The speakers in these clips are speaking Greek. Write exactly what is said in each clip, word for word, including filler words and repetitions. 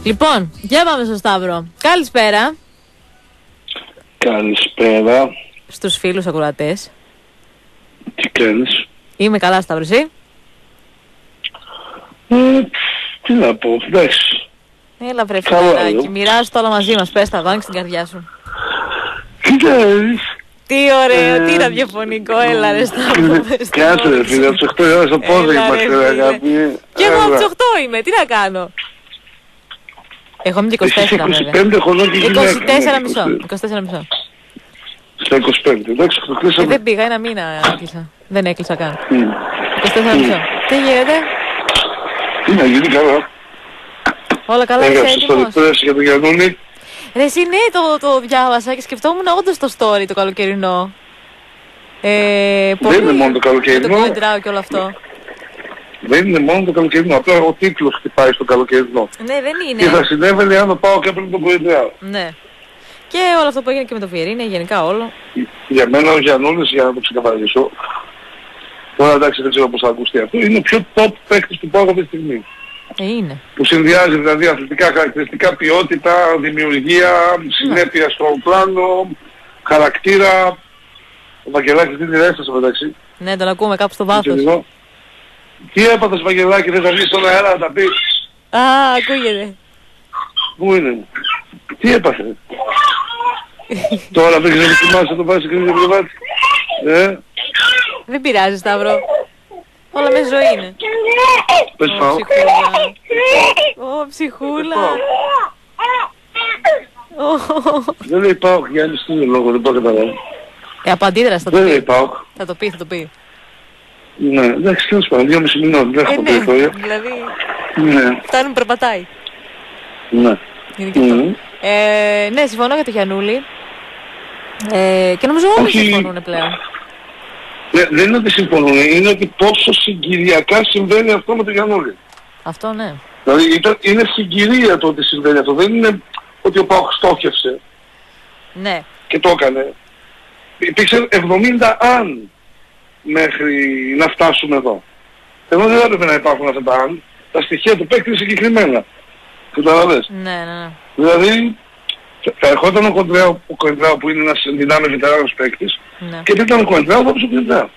Λοιπόν, για πάμε στο Σταύρο. Καλησπέρα. Καλησπέρα. Στους φίλους ακροατές. Τι κάνεις? Είμαι καλά, Σταύρο, εσύ? Ε, τι να πω, εντάξει. Έλα βρε φιλαράκι, μοιράσου το όλα μαζί μας, πες τα, άνοιξε την καρδιά σου. Τι κάνεις? Τι ωραίο, ε, τι ραδιοφωνικό, έλα ρε Σταύρο. Κάτσε ρε φίλε, από τις οκτώ ώρα στο πόδι είμαστε ρε αγάπη. Και εγώ από τις οκτώ είμαι, τι να κάνω. Εγώ είμαι και είκοσι τέσσερα βέβαια. είκοσι πέντε χρονών και γυναίκα. είκοσι τέσσερα μισό. είκοσι τέσσερα μισό. Στα είκοσι πέντε, εντάξει, το κλείσαμε. Ε, δεν πήγα, ένα μήνα έκλεισα. Δεν έκλεισα καν. είκοσι τέσσερα μισό. Τι γίνεται? Τι να γίνει, καλά. Όλα καλά, είσαι έτοιμος? Έγραψες το repress για τον Γιαννούλη. Ρε εσύ ναι, το, το διάβασα και σκεφτόμουν όντως το story το καλοκαιρινό. Ε, δεν είναι μόνο το καλοκαιρινό. Το κολεντράω και όλο αυτό. Δεν είναι μόνο το καλοκαιρινό, απλά ο τίτλος χτυπάει στο καλοκαιρινό. Ναι, δεν είναι. Τι θα συνέβαινε αν πάω και έπρεπε τον κολεντράω. Ναι. Και όλο αυτό που έγινε και με το Βιερίνη, γενικά όλο. Για μένα ο Γιαννούλης, για να το ξεκαθαρίσω, τώρα εντάξει δεν ξέρω πώς θα ακουστεί αυτό, είναι ο πιο top παίκτης του ΠΑΟΚ αυτή τη στιγμή. Ε, είναι. Που συνδυάζει δηλαδή αθλητικά χαρακτηριστικά, ποιότητα, δημιουργία, συνέπεια ναι. στο πλάνο, χαρακτήρα. Ο Βαγγελάκης δίνει έσταση μεταξύ. Ναι, τον ακούμε κάπου στο βάθος. Τι έπαθες Βαγγελάκη, δεν θα βγεις στον αέρα να τα πεις? Α, ακούγεται. Πού είναι? Τι έπαθε? Τώρα δεν ξέρεις τι μάσαι να το πάρεις σε κρίνη κρεβάτι. Ε? Δεν πειράζει Σταύρο. Όλα με ζωή είναι. Πες πάω. Ω, ψυχούλα. Δεν λέει πάω, Γιάννη, τι είναι λόγο, δεν πάω καταλάβω. Ε, από αντίδραση θα το πει. Δεν λέει πάω. Θα το πει, θα το πει. Ναι, εντάξει, τέλος πάντων, δυόμιση μηνών, δεν έχω περιθώρια. Δηλαδή, ναι. φτάνουν περπατάει. Ναι. Είναι και αυτό. Ε, ναι, συμφωνώ για το Γιαννούλη. Ε, και νομίζω όλοι συμφωνούν πλέον. Ναι, δεν είναι ότι συμφωνούν, είναι ότι πόσο συγκυριακά συμβαίνει αυτό με τον Γιαννούλη. Αυτό ναι. Δηλαδή ήταν, είναι συγκυρία το ότι συμβαίνει αυτό, δεν είναι ότι ο ΠΑΟΚ στόχευσε. Ναι. Και το έκανε. Υπήρξε εβδομήντα αν μέχρι να φτάσουμε εδώ. Ενώ δεν έπρεπε να υπάρχουν αυτά τα αν, τα στοιχεία του παίκτη είναι συγκεκριμένα. Καταλαβες. Ναι, ναι, ναι. Δηλαδή θα ερχόταν ο Κοντράου, ο Κοντράου που είναι ένας δυνάμει βετεράνος παίκτης ναι. και ήταν ο Κοντράου θα πεις ο Κοντράου.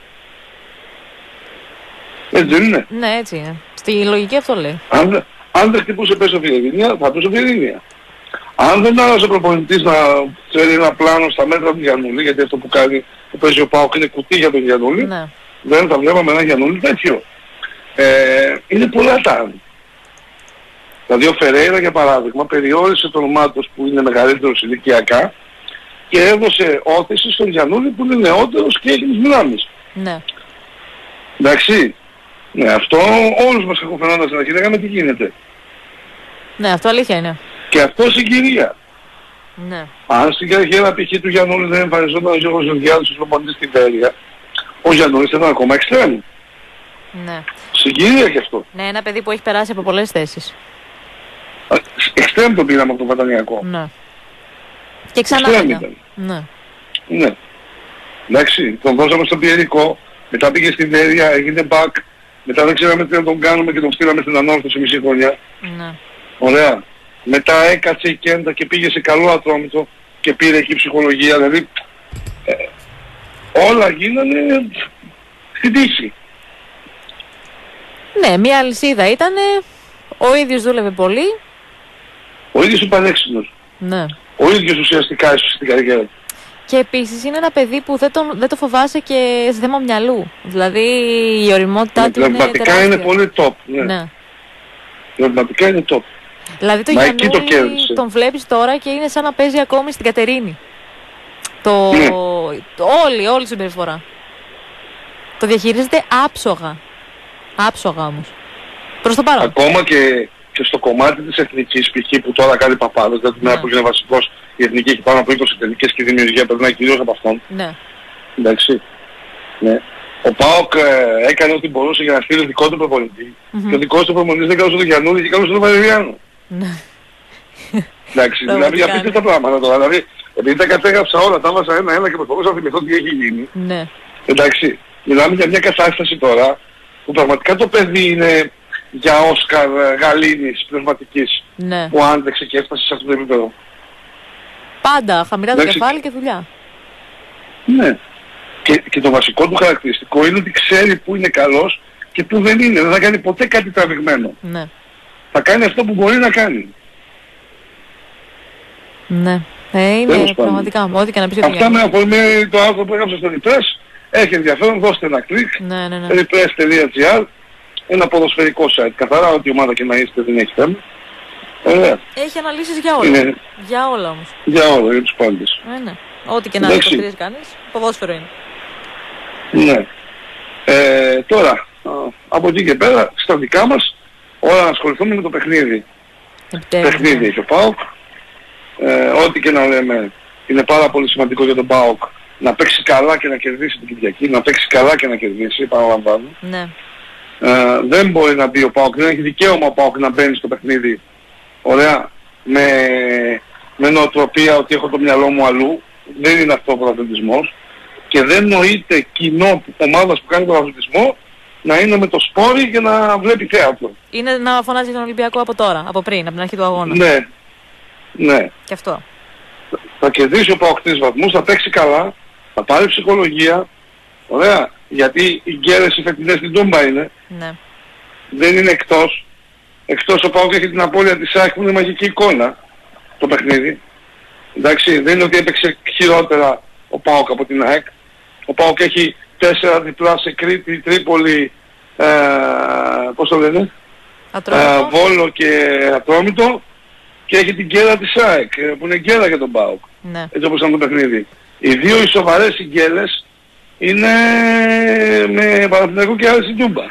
Έτσι δεν είναι? Ναι, έτσι είναι. Στη λογική αυτό λέει. Αν, αν δεν χτυπούσε πες ο Βιερίνια, θα πεις ο Βιερίνια. Αν δεν άρεσε ο προπονητής να φέρει ένα πλάνο στα μέτρα του Γιαννούλη, γιατί αυτό που κάνει που παίζει ο ΠΑΟΚ είναι κουτί για τον Γιαννούλη, ναι. δεν θα βλέπαμε ένα Γιαννούλη τέτοιο. Ε, είναι πολλά τα αν. Δηλαδή ο Φερέιρα για παράδειγμα περιόρισε τον Μάτος που είναι μεγαλύτερος ηλικιακά και έδωσε όθηση στον Γιαννούλη που είναι νεότερος και έχει τις δυνάμεις. Ναι. Εντάξει. Ναι, αυτό όλους μας έχουν φαινόταν στην αρχή, λέγαμε τι γίνεται. Ναι, αυτό αλήθεια είναι. Και αυτό συγκυρία. Ναι. Αν στην καριέρα π.χ. του Γιαννούλη δεν εμφανιζόταν ο Γιώργος Γεωργιάδης ως προπονητής στην Βέρεια, ο Γιαννούλης ήταν ακόμα εξτρέμ. Ναι. Συγκυρία και αυτό. Ναι, ένα παιδί που έχει περάσει από πολλές θέσεις. Εξτρέμ το πήραμε από τον Πατανιακό. Ναι. Και ξανά ήταν. Ναι. Ναι. Εντάξει, τον δώσαμε στον Πιερικό, μετά πήγε στην Βέρεια, έγινε back, μετά δεν ξέραμε τι να τον κάνουμε και τον στείλαμε στην ανόρθωση μισή χρονιά. Ναι. Ωραία. Μετά έκατσε η Κέντα και πήγε σε καλό Ατρόμητο και πήρε εκεί ψυχολογία, δηλαδή ε, όλα γίνανε στην τύχη. Ναι, μια αλυσίδα ήτανε, ο ίδιος δούλευε πολύ. Ο ίδιος είναι πανέξυπνος. Ναι. Ο ίδιος ουσιαστικά ίσως στην καριέρα του. Και επίσης είναι ένα παιδί που δεν, τον, δεν το φοβάσαι και σε θέμα μυαλού. Δηλαδή η ωριμότητά του είναι τεράστια. Πνευματικά είναι πολύ top. Ναι. Ναι. Πνευματικά είναι top. Δηλαδή το Γιαννούλη το τον βλέπεις τώρα και είναι σαν να παίζει ακόμη στην Κατερίνη. Το... Ναι. το όλη, όλη η συμπεριφορά. Το διαχειρίζεται άψογα. Άψογα όμως. Προς το παρόν. Ακόμα και, και στο κομμάτι της εθνικής π.χ. που τώρα κάνει παπάδες, δηλαδή την μέρα που είναι βασικός, η εθνική έχει πάνω από είκοσι τελικές και η δημιουργία περνάει κυρίως από αυτόν. Ναι. Εντάξει. Ναι. Ο ΠΑΟΚ ε, έκανε ό,τι μπορούσε για να στείλει δικό του προπονητή. Mm-hmm. Και ο δικός του προπονητής δεν καλούσε τον Γιαννούλη και καλούσε τον Βαλεριάνο. Ναι. Εντάξει, δηλαδή αφήστε τα πράγματα τώρα. Δηλαδή, επειδή τα κατέγραψα όλα, τα έβασα ένα-ένα και προσπαθούσα να θυμηθώ τι έχει γίνει. Ναι. Εντάξει, μιλάμε για μια κατάσταση τώρα που πραγματικά το παιδί είναι για Όσκαρ Γαλήνης πνευματικής, Ναι. που άντεξε και έφτασε σε αυτό το επίπεδο. Πάντα χαμηλά το Εντάξει. κεφάλι και δουλειά. Ναι. Και, και το βασικό του χαρακτηριστικό είναι ότι ξέρει που είναι καλός και που δεν είναι. Δεν θα κάνει ποτέ κάτι τραβηγμένο. Ναι. Θα κάνει αυτό που μπορεί να κάνει. Ναι. Ε, είναι Τέλος πάντων. πραγματικά. Ό,τι και να πεις για Αυτά με αφορμή το άρθρο που έγραψα στο Repress. Έχει ενδιαφέρον, δώστε ένα κλικ. Ναι, ναι, ναι. repress τελεία gr. Ένα ποδοσφαιρικό site. Καθαρά, ό,τι ομάδα και να είστε δεν έχει θέμα. Ωραία. Έχει αναλύσεις για όλα. Είναι Για όλα όμως. για όλα, για τους πάντες. Ε, ναι. Ό,τι και να Εντάξει. υποστηρίζει κανείς, ποδόσφαιρο είναι. Ναι. Ε, τώρα, α, από εκεί και πέρα, στα δικά μας, όλα να ασχοληθούμε με το παιχνίδι. Επιτέλους. Παιχνίδι Ναι. έχει ο ΠΑΟΚ. Ε, ό,τι και να λέμε, είναι πάρα πολύ σημαντικό για τον ΠΑΟΚ να παίξει καλά και να κερδίσει την Κυριακή, να παίξει καλά και να κερδίσει, παραλαμβάνω. Ναι. Ε, δεν μπορεί να μπει ο ΠΑΟΚ, δεν έχει δικαίωμα ο ΠΑΟΚ να μπαίνει στο παιχνίδι, ωραία, με, με νοοτροπία ότι έχω το μυαλό μου αλλού. Δεν είναι αυτό ο πρωταθλητισμός και δεν νοείται κοινό ομάδας που κάνει πρωταθλητισμό να είναι με το σπόρι και να βλέπει θέατρο. Είναι να φωνάζει τον Ολυμπιακό από τώρα, από πριν, από την αρχή του αγώνα. Ναι, ναι. Και αυτό. Θα κερδίσει ο ΠΑΟΚ τρεις βαθμούς, θα παίξει καλά, θα πάρει ψυχολογία, ωραία, γιατί οι γκέρες οι φετινές στην Τούμπα είναι, Ναι. δεν είναι εκτός. Εκτός ο ΠΑΟΚ έχει την απώλεια της ΑΕΚ που είναι μαγική εικόνα το παιχνίδι. Εντάξει, δεν είναι ότι έπαιξε χειρότερα ο ΠΑΟΚ από την ΑΕΚ. Ο ΠΑΟΚ έχει τέσσερα διπλά σε Κρήτη, Τρίπολη, ε, πώς το λένε, ε, Ατρόμητο. Βόλο και Ατρόμητο, και έχει την γκέλα της ΑΕΚ ε, που είναι γκέλα για τον ΠΑΟΚ. Ναι. Έτσι όπως ήταν το παιχνίδι. Οι δύο οι σοβαρές γκέλες είναι με Παναθηναϊκό και άλλες στην Τούμπα.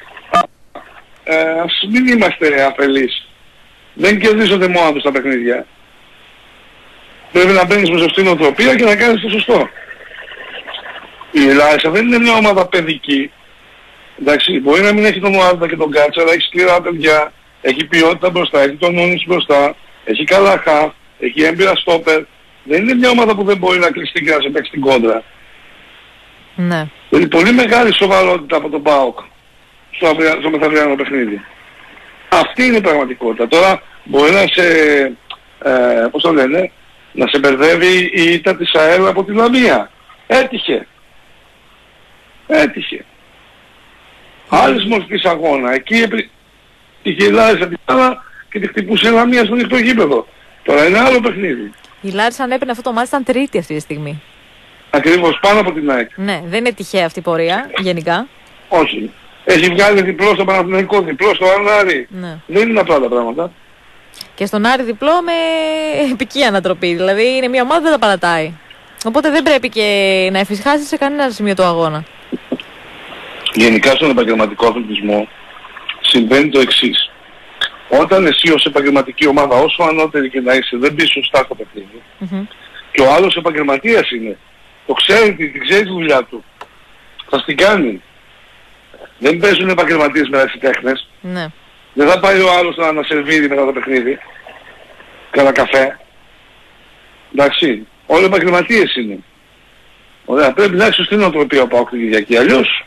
Ε, ας μην είμαστε αφελείς. Δεν κερδίζονται μόνο τους τα παιχνίδια. Πρέπει να μπαίνεις με σωστή νοοτροπία και να κάνεις το σωστό. Η Λάρισα δεν είναι μια ομάδα παιδική. Εντάξει, μπορεί να μην έχει τον Μουάρντα και τον Κάτσα, αλλά έχει σκληρά παιδιά, έχει ποιότητα μπροστά, έχει τον Νούνις μπροστά, έχει καλά χαφ, έχει έμπειρα στόπερ. Δεν είναι μια ομάδα που δεν μπορεί να κλειστεί και να σε παίξει την κόντρα. Ναι. Είναι πολύ μεγάλη σοβαρότητα από τον ΠΑΟΚ στο, αυρια... στο μεθαυριανό παιχνίδι. Αυτή είναι η πραγματικότητα. Τώρα μπορεί να σε, ε, πώς το λένε, να σε μπερδεύει η ήττα της ΑΕΛ από τη Λαμία. Έτυχε. Έτυχε. Άλλης μορφής αγώνα. Εκεί επί... τη γελάρισε την άλλα και τη χτυπούσε η Λαμία στο ανοιχτό γήπεδο. Τώρα είναι άλλο παιχνίδι. Η Λάρισα αν έπαιρνε αυτό το μάτι ήταν τρίτη αυτή τη στιγμή. Ακριβώς, πάνω από την ΑΕΚ. Ναι, δεν είναι τυχαία αυτή η πορεία, γενικά. Όχι. Έχει βγάλει διπλό στο Παναθηναϊκό, διπλό στο Άρη. Ναι. Δεν είναι απλά τα πράγματα. Και στον Άρη διπλό με επική ανατροπή. Δηλαδή είναι μια ομάδα που δεν τα παρατάει. Οπότε δεν πρέπει και να εφησυχάσει σε κανένα σημείο του αγώνα. Γενικά στον επαγγελματικό αθλητισμό συμβαίνει το εξής. Όταν εσύ ως επαγγελματική ομάδα, όσο ανώτερη και να είσαι, δεν μπεις σωστά στο παιχνίδι, Mm-hmm. και ο άλλος επαγγελματίας είναι, το ξέρει, την ξέρει τη δουλειά του, θα στην κάνει. Δεν παίζουν επαγγελματίες με ερασιτέχνες. Ναι. Δεν θα πάει ο άλλος να ανασερβίρει μετά το παιχνίδι. Κάνα καφέ. Εντάξει. Όλοι επαγγελματίες είναι. Ωραία. Πρέπει να έχει σωστή νοοτροπία ο ΠΑΟΚ την Κυριακή. Αλλιώς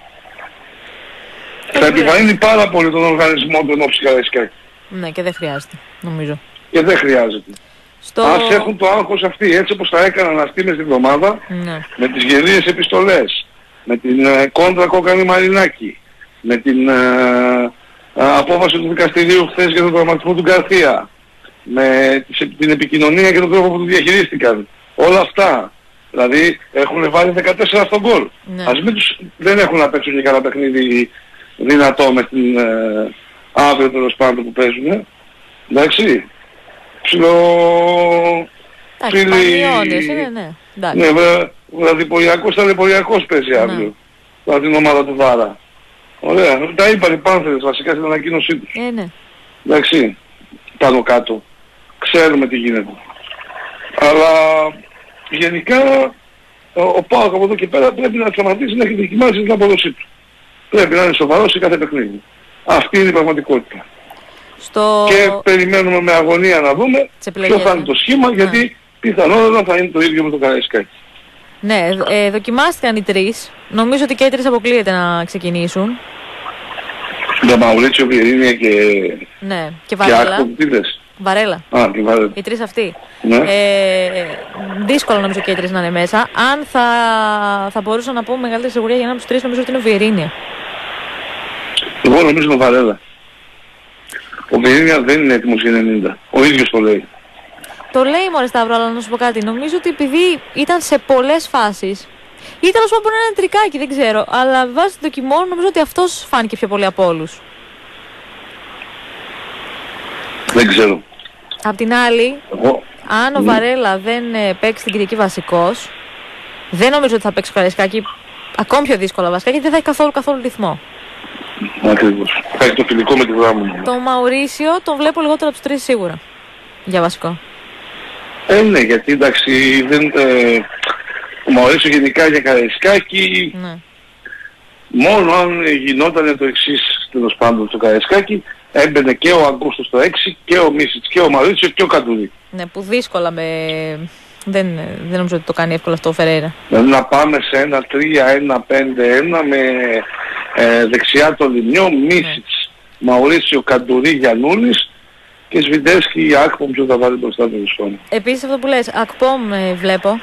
θα επιβαρύνει πάρα πολύ τον οργανισμό του ενόψει Καραϊσκάκη. Ναι, και δεν χρειάζεται, νομίζω. Και δεν χρειάζεται. Στο... Ας έχουν το άγχος αυτοί, έτσι όπως τα έκαναν αυτοί μες την εβδομάδα, Ναι. με τις γελίες επιστολές, με την ε, κόντρα Κόκκανη Μαρινάκη, με την ε, ε, απόφαση του δικαστηρίου χθες για τον τραυματισμό του Γκαρθία, με τις, την επικοινωνία και τον τρόπο που του διαχειρίστηκαν. Όλα αυτά. Δηλαδή έχουν βάλει δεκατέσσερα στον γκολ. Ναι. Ας μην τους, δεν έχουν να παίξουν και κανένα παιχνίδι δυνατό με την ε, αύριο τέλος πάντων που παίζουν. Εντάξει. Ψιλο... Εντάξει, πανιώνες, είναι, ναι. Εντάξει. Ναι, βρα, βραδιποριακός, ταλαιπωριακός παίζει αύριο. Ναι. Την ομάδα του Βάρα. Ωραία. Τα είπαν οι Πάνθερες βασικά στην ανακοίνωσή τους. Ε, ναι. Εντάξει. Πάνω κάτω. Ξέρουμε τι γίνεται. Αλλά γενικά ο, ο ΠΑΟΚ από εδώ και πέρα πρέπει να σταματήσει να έχει δοκιμάσει την απόδοσή του. Πρέπει να είναι σοβαρός σε κάθε παιχνίδι. Αυτή είναι η πραγματικότητα. Στο... Και περιμένουμε με αγωνία να δούμε ποιο θα είναι το σχήμα, ναι. γιατί πιθανότατα θα είναι το ίδιο με το Καραϊσκάκη. Ναι, ε, δοκιμάστηκαν οι τρεις. Νομίζω ότι και οι τρεις αποκλείεται να ξεκινήσουν. Με Μαουρίτσιο, Βιερίνια και... Ναι, και Βαρέλα. Και Άκπομ, Βαρέλα. Α, και Βαρέλα. Οι τρεις αυτοί. Ναι. Ε, δύσκολο νομίζω και οι τρεις να είναι μέσα. Αν θα, θα μπορούσα να πω μεγαλύτερη σιγουριά για έναν από τους τρεις, νομίζω ότι είναι ο Βιερίνια. Εγώ νομίζω είναι ο Βαρέλα. Ο Βιερίνια δεν είναι έτοιμος για ενενήντα. Ο ίδιος το λέει. Το λέει μωρέ Σταύρο, αλλά να σου πω κάτι. Νομίζω ότι επειδή ήταν σε πολλές φάσεις, ή τέλος πάντων μπορεί να είναι τρικάκι, δεν ξέρω. Αλλά βάσει δοκιμών νομίζω ότι αυτός φάνηκε πιο πολύ από όλους. Δεν ξέρω. Απ' την άλλη, Εγώ... αν ο ναι. Βαρέλα δεν ε, παίξει την Κυριακή βασικός, δεν νομίζω ότι θα παίξει ο Καραϊσκάκη ακόμη πιο δύσκολα βασικά, γιατί δεν θα έχει καθόλου, καθόλου ρυθμό. Ακριβώς. Θα έχει το φιλικό με τη Δράμου. Το Μαουρίσιο τον βλέπω λιγότερο από τους τρεις σίγουρα. Για βασικό. Ε, ναι, γιατί εντάξει, δεν, ε, ο Μαουρίσιο γενικά για Καραϊσκάκη, Ναι. μόνο αν γινόταν το εξής τέλος πάντων στο Καραϊσκάκη, έμπαινε και ο Αγκούστος στο έξι και ο Μίσιτς και ο Μαουρίτσιο και ο Καντουρί. Ναι, που δύσκολα με... Δεν, δεν νομίζω ότι το κάνει εύκολα αυτό ο Φερέιρα. Δηλαδή να πάμε σε ένα τρία ένα πέντε ένα με ε, δεξιά το Λιμιό, Μίσιτς, ναι. Μαουρίτσιο, Καντουρί, Γιαννούλης και Σβιντεύσκι, Άκπομ ποιος θα βάλει μπροστά του Ρουσφόνη. Επίσης αυτό που λες, Ακπόμ ε, βλέπω.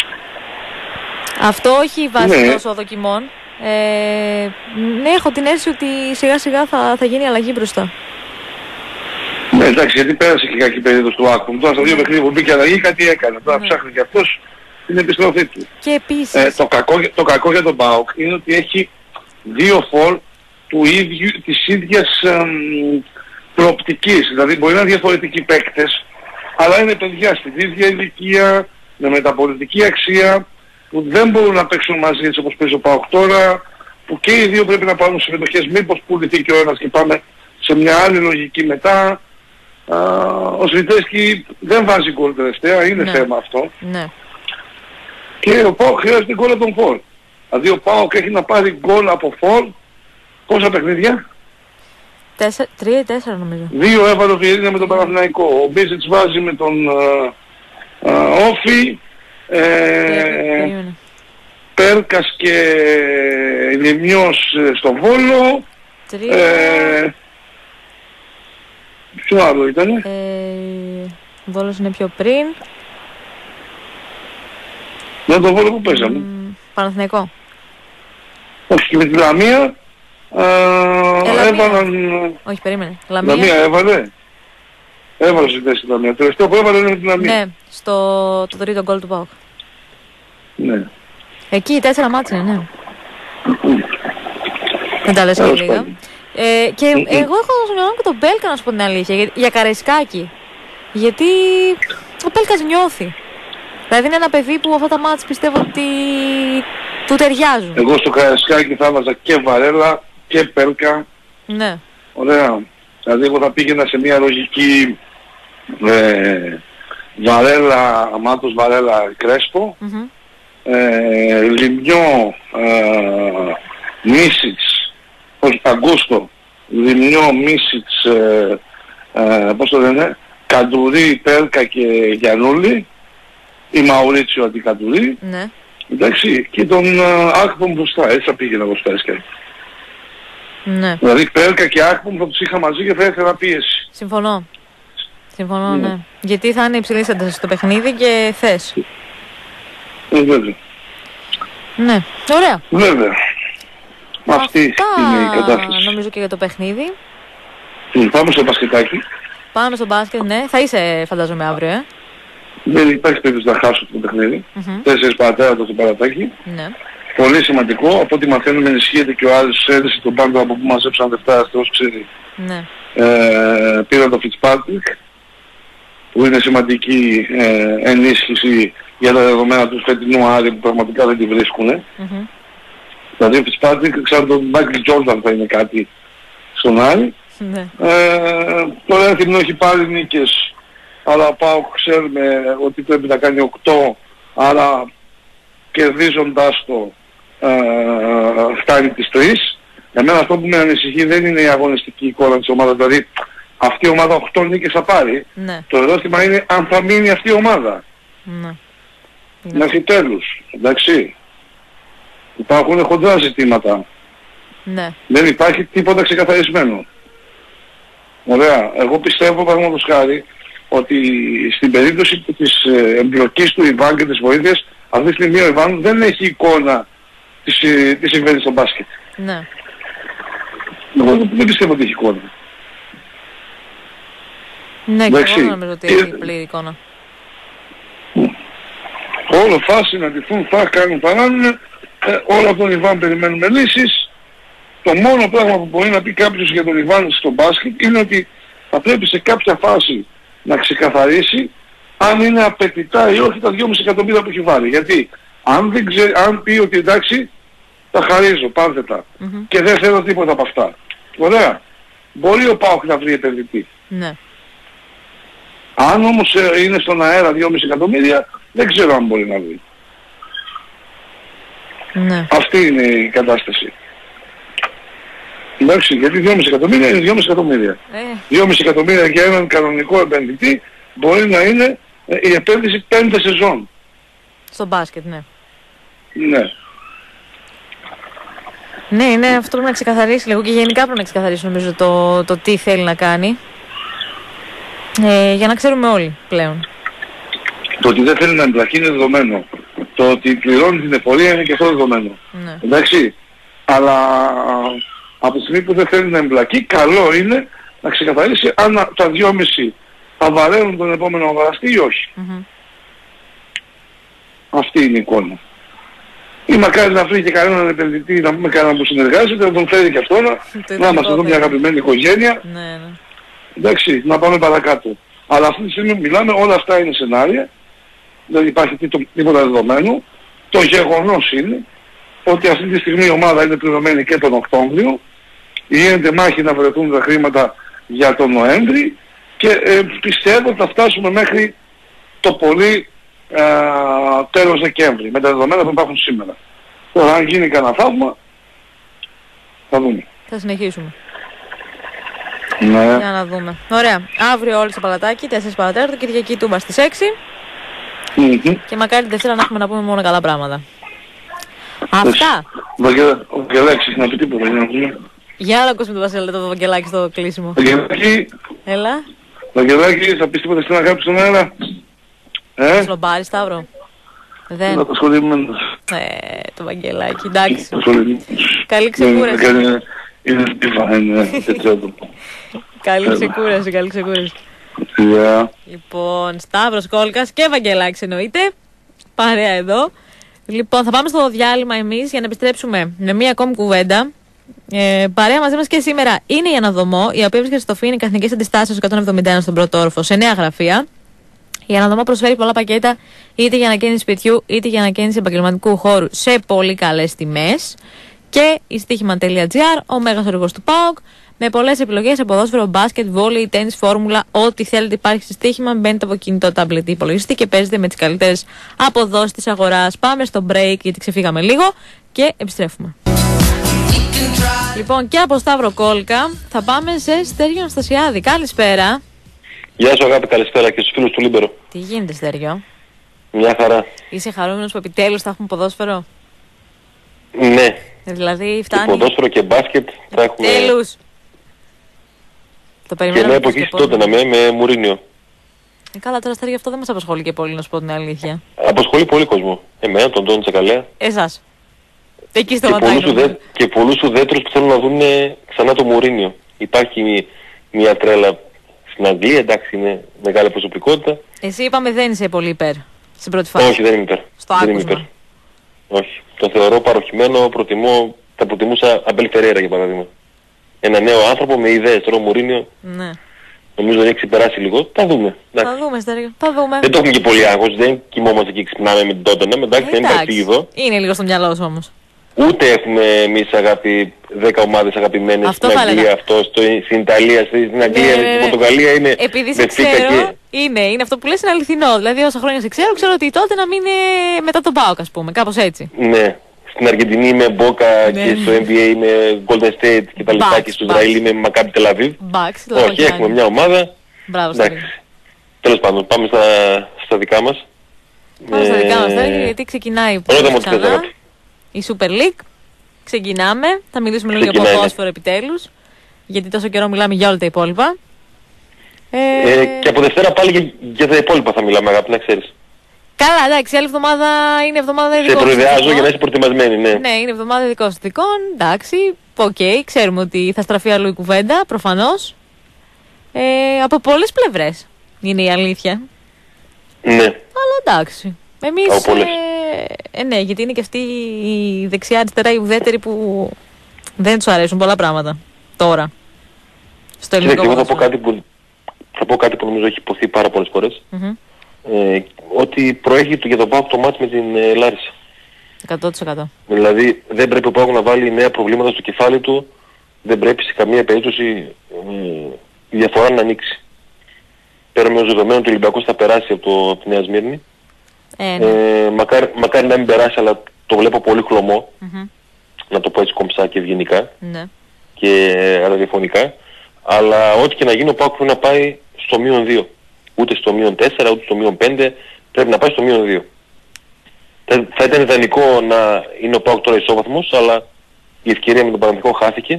Αυτό όχι βάσει ναι. τόσο δοκιμών. Ε, ναι, έχω την αίσθηση ότι σιγά σιγά θα, θα γίνει αλλαγή μπροστά. Ναι, εντάξει, γιατί πέρασε και κακή περίοδος του Άκπομ. Τώρα στα δύο παιχνίδια που μπήκε αλλαγή κάτι έκανε. Τώρα ναι. ψάχνει και αυτός την επιστροφή του. Και επίσης... Ε, το, κακό, το κακό για τον ΠΑΟΚ είναι ότι έχει δύο φορ του ίδιου, της ίδιας εμ, προοπτικής. Δηλαδή μπορεί να είναι διαφορετικοί παίκτες, αλλά είναι παιδιά στην ίδια ηλικία, με μεταπολιτική αξία, που δεν μπορούν να παίξουν μαζί έτσι όπως παίζει ο ΠΑΟΚ τώρα, που και οι δύο πρέπει να πάρουν συμμετοχές, μήπως πουληθεί και ο ένας και πάμε σε μια άλλη λογική μετά. Α, ο Σβιντεύσκι δεν βάζει γκολ τελευταία, είναι ναι. θέμα αυτό. Ναι. Και ο ΠΑΟΚ χρειάζεται γκολ από τον φορ. Δηλαδή ο ΠΑΟΚ έχει να πάρει γκολ από φορ. Πόσα παιχνίδια? Τέσσερα, τρία ή τέσσερα νομίζω. Δύο έβαλε ο Βιερίνια με τον Παναθηναϊκό. Ο Μπίσιτς βάζει με τον uh, uh, Όφη. Ε, Πέρκας και Λιμιός στο Βόλο. Τρία. Ε, ποιο άλλο ήτανε? Ε, ο Βόλος είναι πιο πριν. Με τον Βόλο που παίζαμε. Mm, Παναθηναϊκό. Όχι, και με τη Λαμία. Uh, έβαλαν... Όχι, περίμενε. Λαμία, Λαμία έβαλε. Έβαλε στη θέση τη Λαμία. Το τελευταίο που έβαλε είναι με τη Λαμία. Ναι, στο το τρίτο γκολ του ΠΑΟΚ. Ναι. Εκεί οι τέσσερα μάτς είναι, ναι. Δεν τα λες λίγα. Ε, και εγώ έχω στο μυαλό μου και τον Πέλκα να σου πω την αλήθεια, για, για Καραϊσκάκη. Γιατί ο Πέλκας νιώθει. Δηλαδή είναι ένα παιδί που αυτά τα μάτς πιστεύω ότι του ταιριάζουν. Εγώ στο Καραϊσκάκη θα έβαζα και Βαρέλα και Πέλκα. Ναι. Ωραία. Δηλαδή εγώ θα πήγαινα σε μια λογική ε, Βαρέλα, Αμάτος Βαρέλα, Κρέσπο. Mm-hmm. Ε, Λιμιό, ε, Μίσιτς, Αγκούστο, Λιμιό, Μίσιτς, ε, ε, πώς το λένε, Καντουρί, Πέλκα και Γιαννούλη, ή Μαουρίτσιο αντί Καντουρί, ναι. Εντάξει, και τον Άκπομ μπροστά, έτσι θα πήγαινα εγώ στο Καραϊσκάκη. Ναι. Δηλαδή Πέλκα και Άκπομ θα τους είχα μαζί και θα έφερα πίεση. Συμφωνώ. Συμφωνώ, ναι. ναι. Γιατί θα είναι υψηλής έντασης στο παιχνίδι και θες. Ε, βέβαια. Ναι, ωραία. Βέβαια. Αυτή Αυτά είναι η κατάσταση. νομίζω και για το παιχνίδι. Πάμε στο μπασκετάκι. Πάμε στο μπάσκετ, ναι. Θα είσαι φαντάζομαι αύριο, ε. Δεν υπάρχει περίπτωση να χάσω το παιχνίδι. Mm-hmm. Τέσσερις παρατέρατο στο παρατάκι. Ναι. Πολύ σημαντικό. Από ό,τι μαθαίνουμε ενισχύεται και ο Άρης έδεσε τον πάγκο από που μαζέψαν Δευτέρα, Θεός ξέρει. Ναι. Ε, πήραν το Fitzpatrick, που είναι σημαντική ε, ενίσχυση για τα δεδομένα του φετινού Άρη που πραγματικά δεν τη βρίσκουνε. Mm-hmm. Δηλαδή ο Fitzpatrick, ξέρω τον Michael Jordan θα είναι κάτι στον Άρη. Ναι. Ε, τώρα έρθει έχει πάρει νίκες, αλλά πάω ξέρουμε ότι πρέπει να κάνει οκτώ, άρα κερδίζοντας το ε, φτάνει τις τρεις. Εμένα αυτό που με ανησυχεί δεν είναι η αγωνιστική εικόνα της ομάδας, δηλαδή αυτή η ομάδα οκτώ νίκες θα πάρει. Ναι. Το ερώτημα είναι αν θα μείνει αυτή η ομάδα. Ναι. Μέχρι τέλους, εντάξει. Υπάρχουν χοντρά ζητήματα. Ναι. Δεν υπάρχει τίποτα ξεκαθαρισμένο. Ωραία. Εγώ πιστεύω, παραδείγματος χάρη, ότι στην περίπτωση της εμπλοκής του Ιβάν και της βοήθειας, αυτή τη στιγμή ο Ιβάν δεν έχει εικόνα της, της συμβαίνει στο μπάσκετ. Ναι. Εγώ δεν πιστεύω ότι έχει εικόνα. Ναι, και εγώ νομίζω ότι έχει πλήρη εικόνα. Όλο θα συναντηθούν, θα κάνουν, θα κάνουν, ε, όλα από τον Ιβάν περιμένουμε λύσεις. Το μόνο πράγμα που μπορεί να πει κάποιος για τον Ιβάν στο μπάσκετ είναι ότι θα πρέπει σε κάποια φάση να ξεκαθαρίσει αν είναι απαιτητά ή όχι τα δυόμισι εκατομμύρια που έχει βάλει. Γιατί αν, δεν ξε... αν πει ότι εντάξει, τα χαρίζω, πάρτε τα mm-hmm. και δεν θέλω τίποτα από αυτά. Ωραία. Μπορεί ο ΠΑΟΚ να βρει επενδυτή. Ναι. Αν όμως ε, είναι στον αέρα δυόμισι εκατομμύρια, δεν ξέρω αν μπορεί να βρει. Ναι. Αυτή είναι η κατάσταση. Εντάξει, γιατί δυόμισι εκατομμύρια είναι δυόμισι εκατομμύρια. Ε. δυόμισι εκατομμύρια για έναν κανονικό επενδυτή μπορεί να είναι ε, η επένδυση πέντε σεζόν. Στο μπάσκετ, ναι. Ναι. Ναι, είναι αυτό που να ξεκαθαρίσει λίγο και γενικά πρέπει να ξεκαθαρίσει νομίζω το, το τι θέλει να κάνει. Ε, για να ξέρουμε όλοι πλέον. Το ότι δεν θέλει να εμπλακεί είναι δεδομένο. Το ότι πληρώνει την εφορία είναι και αυτό δεδομένο. Ναι. Εντάξει. Αλλά από τη στιγμή που δεν θέλει να εμπλακεί, καλό είναι να ξεκαθαρίσει αν τα δυόμισι θα βαραίνουν τον επόμενο αγοραστή ή όχι. Mm-hmm. Αυτή είναι η εικόνα. Ή μακάρι να βρει και κανέναν επενδυτή, να πούμε κανέναν που συνεργάζεται, να τον φέρει και αυτό, να, να είμαστε εδώ μια αγαπημένη οικογένεια. Ναι, ναι. Εντάξει, να πάμε παρακάτω. Αλλά αυτή τη στιγμή που μιλάμε, όλα αυτά είναι σενάρια. Δεν υπάρχει τίποτα δεδομένο. Το γεγονός είναι ότι αυτή τη στιγμή η ομάδα είναι πληρωμένη και τον Οκτώβριο. Γίνεται μάχη να βρεθούν τα χρήματα για τον Νοέμβρη και ε, πιστεύω ότι θα φτάσουμε μέχρι το πολύ ε, τέλος Δεκέμβρη με τα δεδομένα που υπάρχουν σήμερα. Τώρα αν γίνει κανένα θαύμα θα δούμε. Θα συνεχίσουμε. Ναι. Για να δούμε. Ωραία. Αύριο όλοι στο Παλατάκι, τέσσερα παρατέταρτο, Κυριακή Τούμπα στις έξι. Mm-hmm. Και μακάρι τη Δευτέρα να έχουμε να πούμε μόνο καλά πράγματα. Αυτά. Ο Βαγγελάκης έχει να πει τίποτα για να πούμε. Για να ακούσουμε το Βασίλη, το Βαγγελάκη στο κλείσιμο. Βαγγελάκη. Έλα. Βαγγελάκη, θα πεις τίποτα στην αγάπη στον αέρα. Ε. Σλομπάρι, Σταύρο. Δεν. Είναι απασχολημένος. Ε, το Βαγγελάκη, εντάξει. Καλή ξεκούραση. Είναι σπίβα, είναι τέτοιο. Καλή ξεκούραση, καλή ξεκούραση. Yeah. Λοιπόν, Σταύρος Κόλκας και Βαγγελάκης εννοείται. Παρέα εδώ. Λοιπόν, θα πάμε στο διάλειμμα εμείς για να επιστρέψουμε με μία ακόμη κουβέντα. Ε, παρέα μαζί μας και σήμερα είναι η Αναδομό, η οποία βρίσκεται στο Φοίνικα Εθνικής Αντιστάσεως εκατόν εβδομήντα ένα στον πρώτο όροφο, σε νέα γραφεία. Η Αναδομό προσφέρει πολλά πακέτα είτε για ανακαίνιση σπιτιού είτε για ανακαίνιση επαγγελματικού χώρου σε πολύ καλές τιμές. Και η στοίχημα.gr, ο μέγας ορηγός του ΠΑΟΚ, με πολλές επιλογές από ποδόσφαιρο, μπάσκετ, βόλεϊ, τένις, φόρμουλα, ό,τι θέλετε υπάρχει στη στοίχημα. Μπαίνετε από κινητό, τάμπλετ ή υπολογιστή και παίζετε με τις καλύτερες αποδόσεις της αγοράς. Πάμε στο break γιατί ξεφύγαμε λίγο και επιστρέφουμε. Λοιπόν, και από Σταύρο Κόλκα θα πάμε σε Στέργιο Αναστασιάδη. Καλησπέρα. Γεια σου αγάπη, καλησπέρα και στους φίλους του Λίμπερο. Τι γίνεται, Στέργιο? Μια χαρά. Είσαι χαρούμενος που επιτέλους θα έχουμε ποδόσφαιρο? Ναι. Δηλαδή φτάνει. Και ποδόσφαιρο και μπάσκετ θα έχουμε. Τέλους. Το περιμέναμε. Και μια εποχή τότε να με, με Μουρίνιο. Ε, καλά, τώρα Στέργιο αυτό δεν μας απασχολεί και πολύ, να σου πω την αλήθεια. Απασχολεί πολύ κόσμο. Εμένα, τον Τόνι Τσακαλέα. Εσάς. Εκεί στο και πολλούς, ουδέ, και πολλούς ουδέτερους που θέλουν να δουν ξανά το Μουρίνιο. Υπάρχει μια τρέλα στην Αγγλία, εντάξει είναι μεγάλη προσωπικότητα. Εσύ είπαμε δεν είσαι πολύ υπέρ στην πρώτη φάση. Όχι, δεν είμαι υπέρ. Στο δεν είμαι υπέρ. Όχι. Το θεωρώ παροχημένο, προτιμώ, θα προτιμούσα Αμπέλ Φερέιρα για παράδειγμα. Ένα νέο άνθρωπο με ιδέες. Τώρα ο Μουρίνιο ναι. νομίζω ότι έχει ξεπεράσει λίγο. Θα δούμε. Θα δούμε, Στέργιο. Θα δούμε. Δεν το έχουμε και πολύ άγχος. Δεν κοιμόμαστε και ξυπνάμε με την Τότεναμ. Εντάξει, δεν υπάρχει εδώ. Είναι λίγο στο μυαλό σου όμως. Ούτε έχουμε εμείς αγάπη δέκα ομάδες αγαπημένες αυτό στην Αγγλία, αυτό, στο, στην Ιταλία, στην Αγγλία, ναι, ναι, ναι. Στην Πορτογαλία είναι. Επειδή σε ξέρω, και... είναι, είναι αυτό που λες είναι αληθινό. Δηλαδή όσα χρόνια σε ξέρω, ξέρω ότι τότε να μην είναι μετά τον ΠΑΟΚ, ας πούμε, κάπως έτσι. Ναι. Στην Αργεντινή είμαι Μπόκα ναι. και στο N B A είμαι Golden State και τα λοιπά και στο Ισραήλ είμαι Μακάμπι Τελαβίβ. Όχι, έχουμε μια ομάδα. Μπράβο, τέλος πάντων, πάμε στα, στα δικά μας. Πάμε στα δικά μας, γιατί ξεκινάει πρώτα μου ξανά η Super League. Ξεκινάμε. Θα μιλήσουμε λίγο για ποδόσφαιρο επιτέλους. Γιατί τόσο καιρό μιλάμε για όλα τα υπόλοιπα. Ε... Ε, και από Δευτέρα πάλι για, για τα υπόλοιπα θα μιλάμε, αγάπη, να ξέρεις. Καλά, εντάξει, άλλη εβδομάδα είναι εβδομάδα ειδικών. Σε προειδεάζω για να είσαι προετοιμασμένη, ναι. Ναι, είναι εβδομάδα ειδικών συνθηκών. Εντάξει, οκ, okay, ξέρουμε ότι θα στραφεί αλλού η κουβέντα, προφανώς. Ε, από πολλές πλευρές είναι η αλήθεια. Ναι. Αλλά εντάξει. Εμείς. Ε, ε, ναι, γιατί είναι και αυτή η δεξιά-αριστερά, οι ουδέτεροι που δεν τους αρέσουν πολλά πράγματα τώρα. Στο ελληνικό εγώ θα πω, κάτι που, θα πω κάτι που νομίζω έχει υποθεί πάρα πολλές φορές. Mm-hmm. Ε, ότι προέχει για τον ΠΑΟΚ το μάτς με την ε, Λάρισα. εκατό τοις εκατό. Δηλαδή δεν πρέπει ο ΠΑΟΚ να βάλει νέα προβλήματα στο κεφάλι του, δεν πρέπει σε καμία περίπτωση ε, η διαφορά να ανοίξει. Πέραμε ως δεδομένο ότι ο Ολυμπιακός θα περάσει από, το, από τη Νέα Σμύρνη. Ε, ναι. ε, μακάρι, μακάρι να μην περάσει, αλλά το βλέπω πολύ χλωμό. Mm-hmm. Να το πω έτσι κομψά και ευγενικά. Ναι. Και ραδιοφωνικά. Αλλά ό,τι και να γίνει ο ΠΑΟΚ πρέπει να πάει στο μείον δύο. Ούτε στο μείον τέσσερα, ούτε στο μείον πέντε. Πρέπει να πάει στο μείον δύο. Θα, θα ήταν ιδανικό να είναι ο ΠΑΟΚ τώρα ισόβαθμος, αλλά η ευκαιρία με τον Παναθηναϊκό χάθηκε.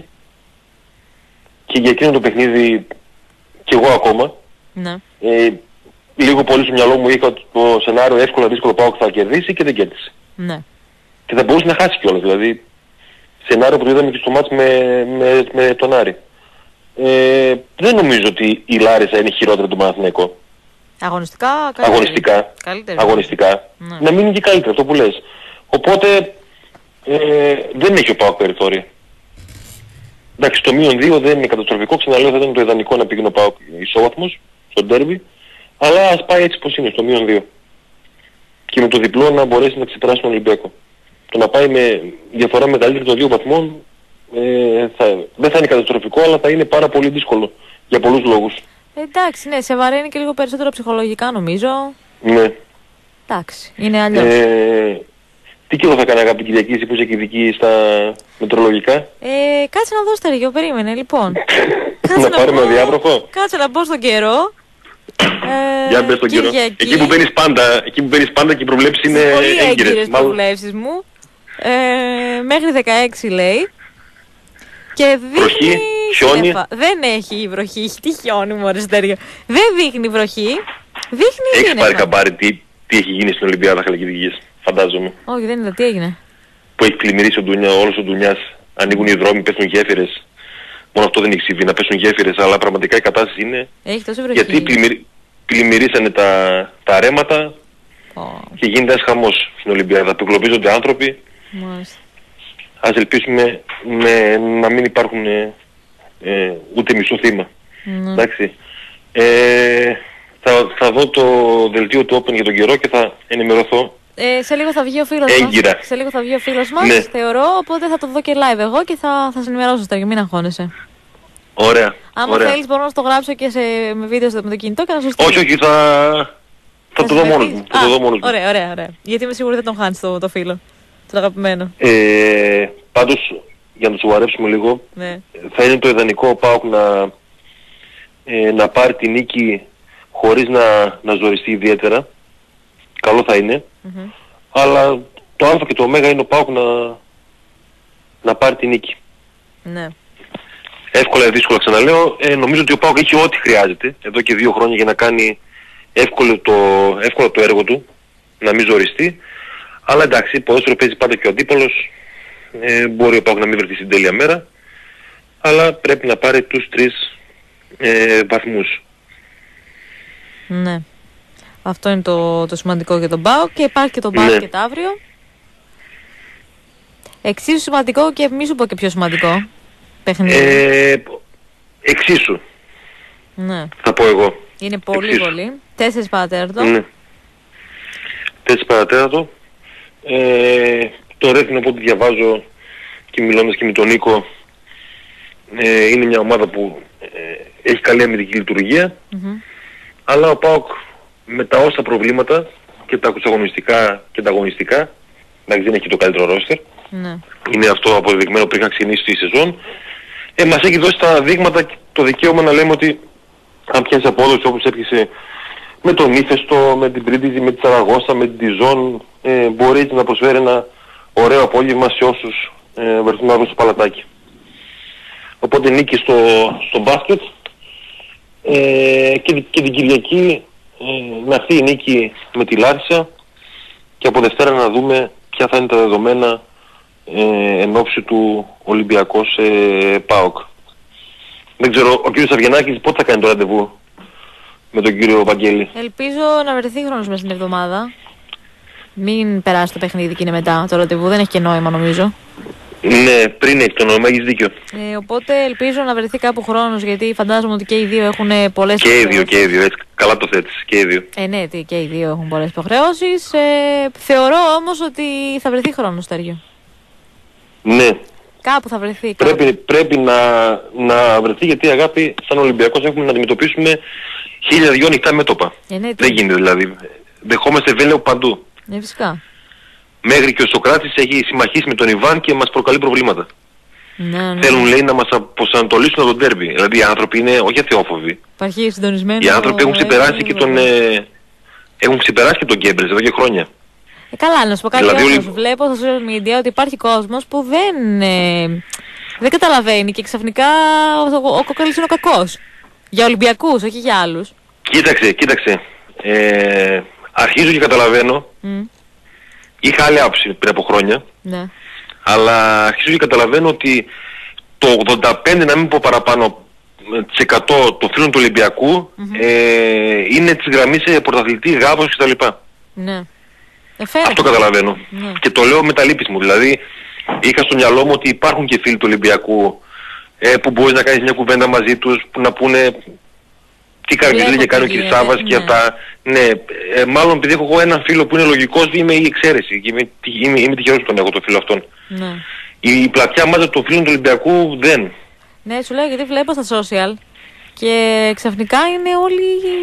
Και για εκείνο το παιχνίδι κι εγώ ακόμα. Ναι. Ε, λίγο πολύ στο μυαλό μου είχα το σενάριο εύκολα δύσκολο ΠΑΟΚ θα κερδίσει και δεν κέρδισε. Ναι. Και θα μπορούσε να χάσει κιόλας. Δηλαδή, σενάριο που το είδαμε και στο μάτς με, με, με τον Άρη. Ε, δεν νομίζω ότι η Λάρισα είναι χειρότερη από τον Παναθηναϊκό. Αγωνιστικά, καλύτερη. Αγωνιστικά, καλύτερη. αγωνιστικά. Ναι. Να μείνει και καλύτερα, αυτό που λες. Οπότε ε, δεν έχει ο ΠΑΟΚ περιθώρια. Εντάξει, το μείον δύο δεν είναι καταστροφικό. Ξαναλέω, θα ήταν το ιδανικό να πήγαινε ο ΠΑΟΚ ισόβαθμος στο ντέρμπι. Αλλά ας πάει έτσι πως είναι, στο μείον δύο. Και με το διπλό να μπορέσει να ξεπεράσει τον Ολυμπιακό. Το να πάει με διαφορά μεγαλύτερη των δύο βαθμών ε, θα, δεν θα είναι καταστροφικό, αλλά θα είναι πάρα πολύ δύσκολο για πολλούς λόγους. Εντάξει, ναι, σε βαραίνει και λίγο περισσότερο ψυχολογικά νομίζω. Ναι. Εντάξει, είναι αλλιώς. Ε, τι καιρό θα κάνει αγάπη Κυριακή, εσύ που είσαι και ειδική στα μετρολογικά. Ε, κάτσε να δω Στέργιο, περίμενε λοιπόν. να πάρουμε ο διάβροχο. Κάτσε να μπω στον καιρό. Ε, Για μπες στον καιρό. Εκεί που μπαίνεις πάντα, εκεί που μπαίνεις πάντα και οι προβλέψεις είναι έγκυρες. Πολύ έγκυρες προβλέψεις μου. Ε, μέχρι δεκαέξι λέει. Και δείχνει χιόνι. Δεν έχει βροχή. Τι χιόνι μου ωραία Στέργιο. Δεν δείχνει βροχή. Δείχνει Έχεις πάρει καμπάρι τι, τι έχει γίνει στην Ολυμπιάδα Χαλκιδικής, φαντάζομαι. Όχι, δεν είδα. Τι έγινε. Που έχει πλημμυρίσει ο Ντουνιά, όλος ο Ντουνιάς. Ανοίγουν οι δρόμοι, πέφτουν γέφυρες. Μόνο αυτό δεν έχει συμβεί, να πέσουν γέφυρες, αλλά πραγματικά η κατάσταση είναι... Έχει τόσο βροχή. Γιατί πλημμυρι... πλημμυρίσανε τα, τα ρέματα oh. και γίνεται ένας χαμός στην Ολυμπιάδα. Πυκλοπίζονται άνθρωποι. Μάλιστα. Ας ελπίσουμε με, να μην υπάρχουν ε, ε, ούτε μισό θύμα. Mm. Εντάξει. Ε, θα, θα δω το δελτίο του Open για τον καιρό και θα ενημερωθώ. Ε, σε λίγο θα βγει ο φίλος Έγκυρα. μας. Σε λίγο θα βγει ο φίλος μας, ναι. Θεωρώ, οπότε θα το δω και live εγώ και θα, θα σε ενημερώσω Στέργιο, μην αγχώνεσαι. Ωραία. Άμα ωραία. θέλεις μπορώ να το γράψω και σε, με βίντεο με το κινητό και να σου στείλω. Όχι, όχι, θα, θα, θα το δω μόνος μου. Θα το δω μόνος μου. Ωραία, ωραία, ωραία. Γιατί είμαι σίγουρη δεν τον χάνεις το, το φίλο. Τον αγαπημένο. Ε, πάντως, για να το σοβαρέψουμε λίγο, ναι. θα είναι το ιδανικό ο ΠΑΟΚ να, ε, να πάρει τη νίκη χωρίς να, να ζοριστεί ιδιαίτερα. Καλό θα είναι. Mm-hmm. Αλλά το α και το ω είναι ο ΠΑΟΚ να, να πάρει τη νίκη. Ναι. Εύκολα ή δύσκολα ξαναλέω. Ε, νομίζω ότι ο ΠΑΟΚ έχει ό,τι χρειάζεται εδώ και δύο χρόνια για να κάνει εύκολο το, εύκολο το έργο του, να μην ζοριστεί. Αλλά εντάξει, ποδόσφαιρο παίζει πάντα και ο αντίπαλος. Ε, μπορεί ο ΠΑΟΚ να μην βρεθεί στην τέλεια μέρα. Αλλά πρέπει να πάρει τους τρεις ε, βαθμούς. Ναι. Αυτό είναι το, το σημαντικό για τον ΠΑΟΚ και υπάρχει και το μπάσκετ ναι. αύριο. Εξίσου σημαντικό και μη σου πω και πιο σημαντικό παιχνίδι. Ε, εξίσου. Ναι. Θα πω εγώ. Είναι πολύ εξίσου. Πολύ. Τέσσερις παρατέταρτο. Ναι. Τέσσερις παρατέταρτο. Ε, το Ρέθινο από ό,τι διαβάζω και μιλώντας και με τον Νίκο ε, είναι μια ομάδα που ε, έχει καλή αμυντική λειτουργία. Mm-hmm. Αλλά ο ΠΑΟΚ με τα όσα προβλήματα και τα αγωνιστικά και τα αγωνιστικά, εντάξει δεν έχει το καλύτερο ρόστερ, ναι. είναι αυτό αποδεδειγμένο πριν είχαν ξεκινήσει τη σεζόν, ε, μας έχει δώσει τα δείγματα και το δικαίωμα να λέμε ότι αν πιάνεις απόδοση όπως έπιασε με τον Ίφεστο, με την Πρίντιζη, με τη Σαραγώσα, με την Τιζόν, ε, μπορεί να προσφέρει ένα ωραίο απόγευμα σε όσους ε, βρεθούμε αύριο στο Παλατάκι. Οπότε νίκη στο, στο μπάσκετ ε, και, και την Κυριακή ε, να έρθει η νίκη με τη Λάρισα και από Δευτέρα να δούμε ποια θα είναι τα δεδομένα ε, εν ώψη του Ολυμπιακός ε, ΠΑΟΚ. Δεν ξέρω, ο κύριος Αβγενάκης πότε θα κάνει το ραντεβού με τον κύριο Βαγγέλη? Ελπίζω να βρεθεί χρόνος μέσα στην εβδομάδα. Μην περάσει το παιχνίδι και είναι μετά το ραντεβού, δεν έχει και νόημα νομίζω. Ναι, πριν έχει το νόημα, έχεις δίκιο. Ε, οπότε ελπίζω να βρεθεί κάπου χρόνος, γιατί φαντάζομαι ότι και οι δύο έχουν πολλές και υποχρεώσεις. Και οι δύο, και οι δύο, έτσι, καλά το θέτεις, και οι δύο. Ε, ναι, και οι δύο έχουν πολλές υποχρεώσεις. Ε, θεωρώ όμως ότι θα βρεθεί χρόνος, Στέργιο. Ναι. Κάπου θα βρεθεί. Κάπου. Πρέπει, πρέπει να, να βρεθεί, γιατί αγάπη, σαν Ολυμπιακός έχουμε να αντιμετωπίσουμε χίλια δυο ανοιχτά μέτωπα. Ε, ναι, δεν γίνεται δηλαδή. Δεχόμαστε βέλαιο παντού. Ναι, φυσικά. Μέχρι και ο Σοκράτης έχει συμμαχίσει με τον Ιβάν και μας προκαλεί προβλήματα. Ναι, ναι. Θέλουν, λέει, να μας αποσανατολίσουν από τον ντέρμπι. Δηλαδή οι άνθρωποι είναι όχι αθεόφοβοι. Υπάρχει συντονισμένο. Οι άνθρωποι έχουν ξεπεράσει και τον, ε, έχουν ξεπεράσει και τον Γκέμπρες εδώ και χρόνια. Ε, καλά, να σου πω κάτι δηλαδή, όμως. όλοι... Βλέπω στα social media ότι υπάρχει κόσμος που δεν, ε, δεν καταλαβαίνει και ξαφνικά ο, ο, ο Κόκαλης είναι ο κακός. Για Ολυμπιακούς, όχι για άλλους. Κοίταξε, κοίταξε. Ε, αρχίζω και καταλαβαίνω. Mm. Είχα άλλη άποψη πριν από χρόνια. Ναι. Αλλά αρχίζω και καταλαβαίνω ότι το ογδόντα πέντε, να μην πω παραπάνω, τοις εκατό των φίλων του Ολυμπιακού mm-hmm. ε, είναι της γραμμής πρωταθλητή, γάβος κτλ. Ναι. Εφέρεται. Αυτό καταλαβαίνω. Ναι. Και το λέω με τα λύπης μου. Δηλαδή είχα στο μυαλό μου ότι υπάρχουν και φίλοι του Ολυμπιακού ε, που μπορείς να κάνεις μια κουβέντα μαζί τους, που να πούνε τι καρδιλίγια κάνει ο κ. Σάββας και αυτά. Ναι, ε, μάλλον επειδή έχω εγώ έναν φίλο που είναι λογικός, είμαι η εξαίρεση. Είμαι, είμαι, είμαι τυχερός που τον έχω το φίλο αυτόν. Ναι. Η, η πλατιά μάζα των φίλων του Ολυμπιακού δεν. Ναι, σου λέω γιατί βλέπω στα social και ξαφνικά είναι όλοι...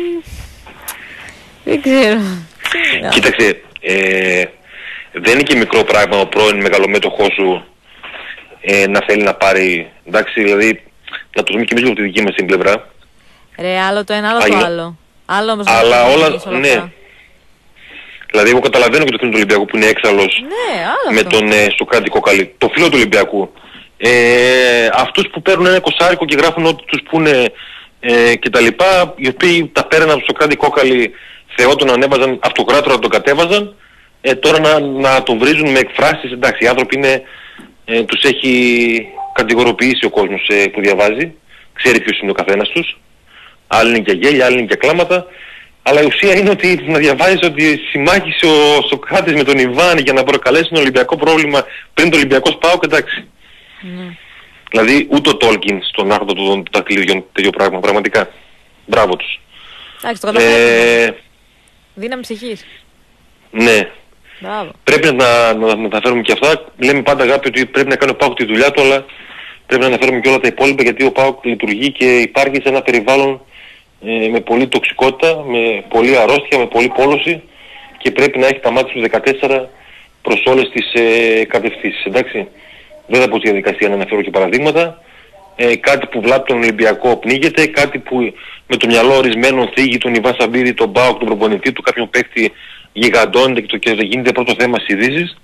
Δεν ξέρω. Κοίταξε, ε, δεν είναι και μικρό πράγμα ο πρώην μεγαλομέτωχός σου ε, να θέλει να πάρει, εντάξει, δηλαδή να το δούμε και εμείς από τη δική μας την πλευρά. Ρε, άλλο το ένα, άλλο Αγιο... το άλλο. Άλλο όμως αλλά όλα, όλα, ναι. Αυτά. Δηλαδή εγώ καταλαβαίνω και το φίλο του Ολυμπιακού που είναι έξαλλος ναι, με τον ε, Σοκράτη Κόκαλη. Το φίλο του Ολυμπιακού. Ε, αυτούς που παίρνουν ένα κοσάρικο και γράφουν ό,τι τους πούνε ε, και τα λοιπά, οι οποίοι τα παίρναν από τον Σοκράτη Κόκαλη, Θεό τον ανέβαζαν, αυτοκράτορα τον κατέβαζαν, ε, τώρα να, να τον βρίζουν με εκφράσεις. Εντάξει, οι άνθρωποι είναι, ε, τους έχει κατηγοροποιήσει ο κόσμος ε, που διαβάζει, ξέρει ποιος είναι ο καθένας τους. Άλλοι είναι για γέλια, άλλοι είναι για κλάματα. Αλλά η ουσία είναι ότι να διαβάζεις ότι συμμάχησε ο Σοκράτης με τον Ιβάν για να προκαλέσει ένα Ολυμπιακό πρόβλημα πριν το Ολυμπιακός ΠΑΟΚ, εντάξει. Mm. Δηλαδή ούτε ο Τόλκιν στον άρχοντα των δακτυλίδιων τέτοιο πράγμα, πραγματικά. Μπράβο τους. Εντάξει, το καταλαβαίνω. Ε... Δύναμη ψυχής. Ναι. Μπράβο. Πρέπει να, να, να τα φέρουμε και αυτά. Λέμε πάντα αγάπη ότι πρέπει να κάνει ο ΠΑΟΚ τη δουλειά του, αλλά πρέπει να αναφέρουμε και όλα τα υπόλοιπα, γιατί ο ΠΑΟΚ λειτουργεί και υπάρχει σε ένα περιβάλλον ε, με πολλή τοξικότητα, με πολλή αρρώστια, με πολλή πόλωση και πρέπει να έχει τα μάτια στους δεκατέσσερα προς όλες τις ε, κατευθύνσεις, εντάξει. Δεν θα πω στη διαδικασία να αναφέρω και παραδείγματα. Ε, κάτι που βλάπτει τον Ολυμπιακό πνίγεται, κάτι που με το μυαλό ορισμένων θίγει τον Ιβάν Σαμπίδη, τον ΠΑΟΚ, τον προπονητή του, κάποιον παίκτη γιγαντώνεται και, το, και γίνεται πρώτο θέμα στις ειδήσεις.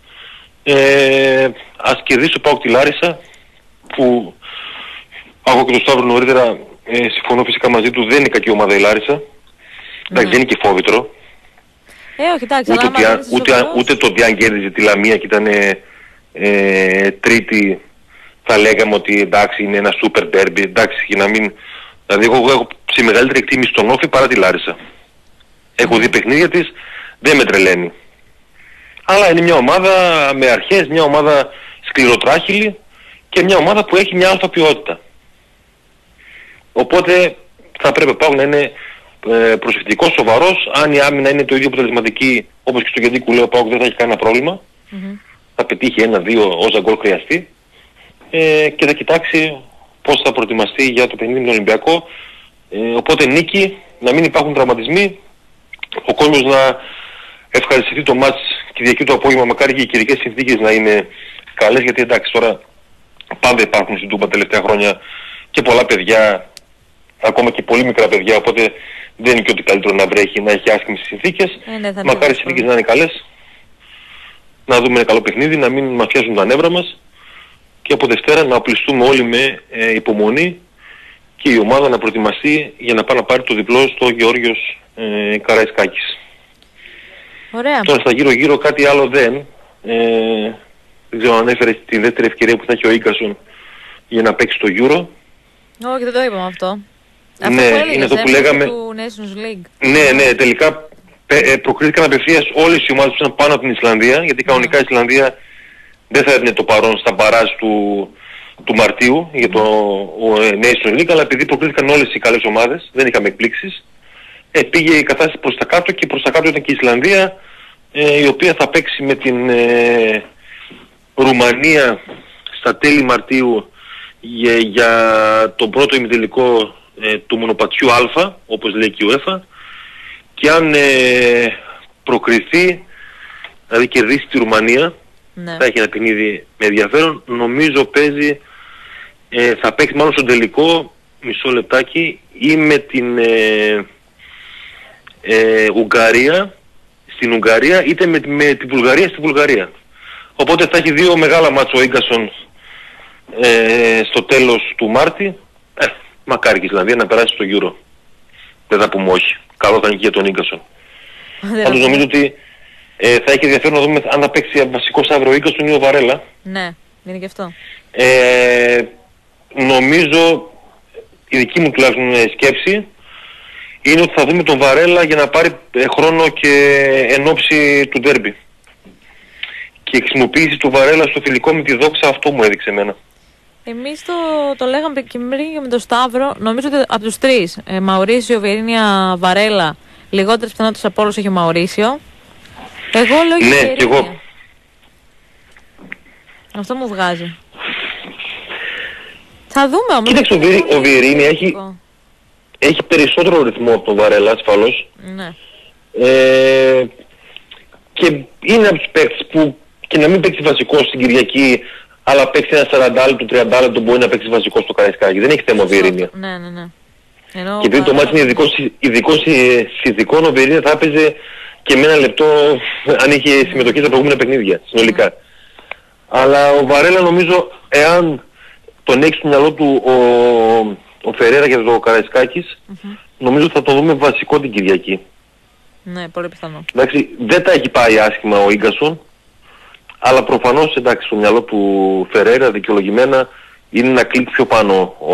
Ε, ας κερδίσει ο ΠΑΟΚ τη Λάρισα, που εγώ και τον Σταύρο νωρίτερα ε, συμφωνώ φυσικά μαζί του, δεν είναι κακή ομάδα η Λάρισα. Ναι. Εντάξει, δεν είναι και φόβητρο. Ε, όχι, εντάξει, ούτε, ότι, ούτε, ούτε, ούτε το ότι αν κέρδιζε τη Λαμία και ήταν ε, τρίτη, θα λέγαμε ότι εντάξει είναι ένα super derby, εντάξει, για να μην... Δηλαδή εγώ έχω σε μεγαλύτερη εκτίμηση στον Όφη παρά τη Λάρισα. Έχω δει παιχνίδια της, δεν με τρελαίνει. Αλλά είναι μια ομάδα με αρχές, μια ομάδα σκληροτράχυλη και μια ομάδα που έχει μια αλφα ποιότητα. Οπότε θα πρέπει πάω να είναι ε, προσεκτικός, σοβαρός. Αν η άμυνα είναι το ίδιο αποτελεσματική όπως και στο Κεντρικού λέω, πάω δεν θα έχει κανένα πρόβλημα. Mm-hmm. Θα πετύχει ένα-δύο όσα γκολ χρειαστεί ε, και θα κοιτάξει πώς θα προετοιμαστεί για το παιχνίδι με τον Ολυμπιακό. Ε, οπότε νίκη, να μην υπάρχουν τραυματισμοί, ο κόσμος να ευχαριστηθεί το μάτς Κυριακή το απόγευμα, μακάρι και οι καιρικές συνθήκες να είναι καλές, γιατί εντάξει τώρα πάντα υπάρχουν στην Τούμπα τελευταία χρόνια και πολλά παιδιά, ακόμα και πολύ μικρά παιδιά, οπότε δεν είναι και ότι καλύτερο να βρέχει, να έχει άσχημες συνθήκες. Ε, ναι, μακάρι οι συνθήκες να είναι καλές, να δούμε ένα καλό παιχνίδι, να μην μας πιάσουν τα νεύρα μας και από Δευτέρα να οπλιστούμε όλοι με ε, υπομονή και η ομάδα να προετοιμαστεί για να πάει να πάρει το διπλό στο Γεώργιος ε, Καραϊσκάκης. Ωραία. Τώρα στα γύρω-γύρω κάτι άλλο δεν. Ε, δεν ξέρω αν έφερε τη δεύτερη ευκαιρία που θα έχει ο Ίγκασον για να παίξει το Euro. Όχι, δεν το είπαμε αυτό. Ναι, αυτό που είναι αυτό που λέγαμε. Του Nations League. Ναι, ναι, τελικά ε, προκρίθηκαν απευθείας όλες οι ομάδες που ήταν πάνω από την Ισλανδία, γιατί κανονικά η Ισλανδία δεν θα έδινε το παρόν στα μπαράζ του, του Μαρτίου για το mm. Nations League, αλλά επειδή προκρίθηκαν όλες οι καλές ομάδες, δεν είχαμε εκπλήξεις, ε, πήγε η κατάσταση προς τα κάτω και προς τα κάτω ήταν και η Ισλανδία, ε, η οποία θα παίξει με την ε, Ρουμανία στα τέλη Μαρτίου για, για τον πρώτο ημιτελικό ε, του μονοπατιού Α, όπως λέει και η UEFA, και αν ε, προκριθεί, δηλαδή κερδίσει τη Ρουμανία, ναι. θα έχει ένα παιχνίδι με ενδιαφέρον. Νομίζω παίζει, ε, θα παίξει μάλλον στον τελικό, μισό λεπτάκι, ή με την ε, ε, Ουγγαρία, στην Ουγγαρία, είτε με, με την Βουλγαρία στη Βουλγαρία. Οπότε θα έχει δύο μεγάλα μάτσο ο Ίγκασον ε, στο τέλος του Μάρτη. Ε, μακάρι και η Ισλανδία να περάσει στο Euro. Δεν θα πούμε όχι. Καλό θα είναι και για τον Ίγκασον. Πάντως νομίζω ότι ε, θα έχει ενδιαφέρον να δούμε αν θα παίξει βασικός αύριο ο Ίγκασον ή ο Βαρέλα. Ναι, είναι και αυτό. Ε, νομίζω, η δική μου τουλάχιστον σκέψη, είναι ότι θα δούμε τον Βαρέλα για να πάρει ε, χρόνο και εν ώψη του ντέρμπι. Και η χρησιμοποίηση του Βαρέλα στο φιλικό με τη Δόξα, αυτό μου έδειξε εμένα. Εμείς το, το λέγαμε και πριν με τον Σταύρο, νομίζω ότι από τους τρεις, ε, Μαουρίσιο, Βιερίνια, Βαρέλα, λιγότερες πιθανότητες από όλους έχει ο Μαουρίσιο. Εγώ λέω και ναι, και εγώ. Αυτό μου βγάζει. Θα δούμε όμως. Κοίταξε, ο, ο Βιερίνια έχει, έχει περισσότερο ρυθμό από τον Βαρέλα, ασφαλώς. Ναι. Ε, και είναι από τους παίκτες που και να μην παίξει βασικό στην Κυριακή, αλλά παίξει ένα σαράντα λεπτό, τριάντα λεπτό, μπορεί να παίξει βασικό στο Καραϊσκάκι. Δεν έχει θέμα ο Βιερίνια. Ναι, ναι, ναι. Ενώ και επειδή το μάτι είναι ειδικό, ειδικό συνθηκών, ο Βιερίνια θα έπαιζε και με ένα λεπτό αν είχε συμμετοχή στα προηγούμενα παιχνίδια, συνολικά. Mm. Αλλά ο Βαρέλα νομίζω, εάν τον έχει στο μυαλό του ο, ο Φερέρα για το Καραϊσκάκης, mm-hmm. νομίζω θα το δούμε βασικό την Κυριακή. Ναι, πολύ πιθανό. Εντάξει, δεν τα έχει πάει άσχημα ο Ίγκασον, αλλά προφανώς, εντάξει, στο μυαλό του Φερέρα δικαιολογημένα είναι ένα κλικ πιο πάνω ο,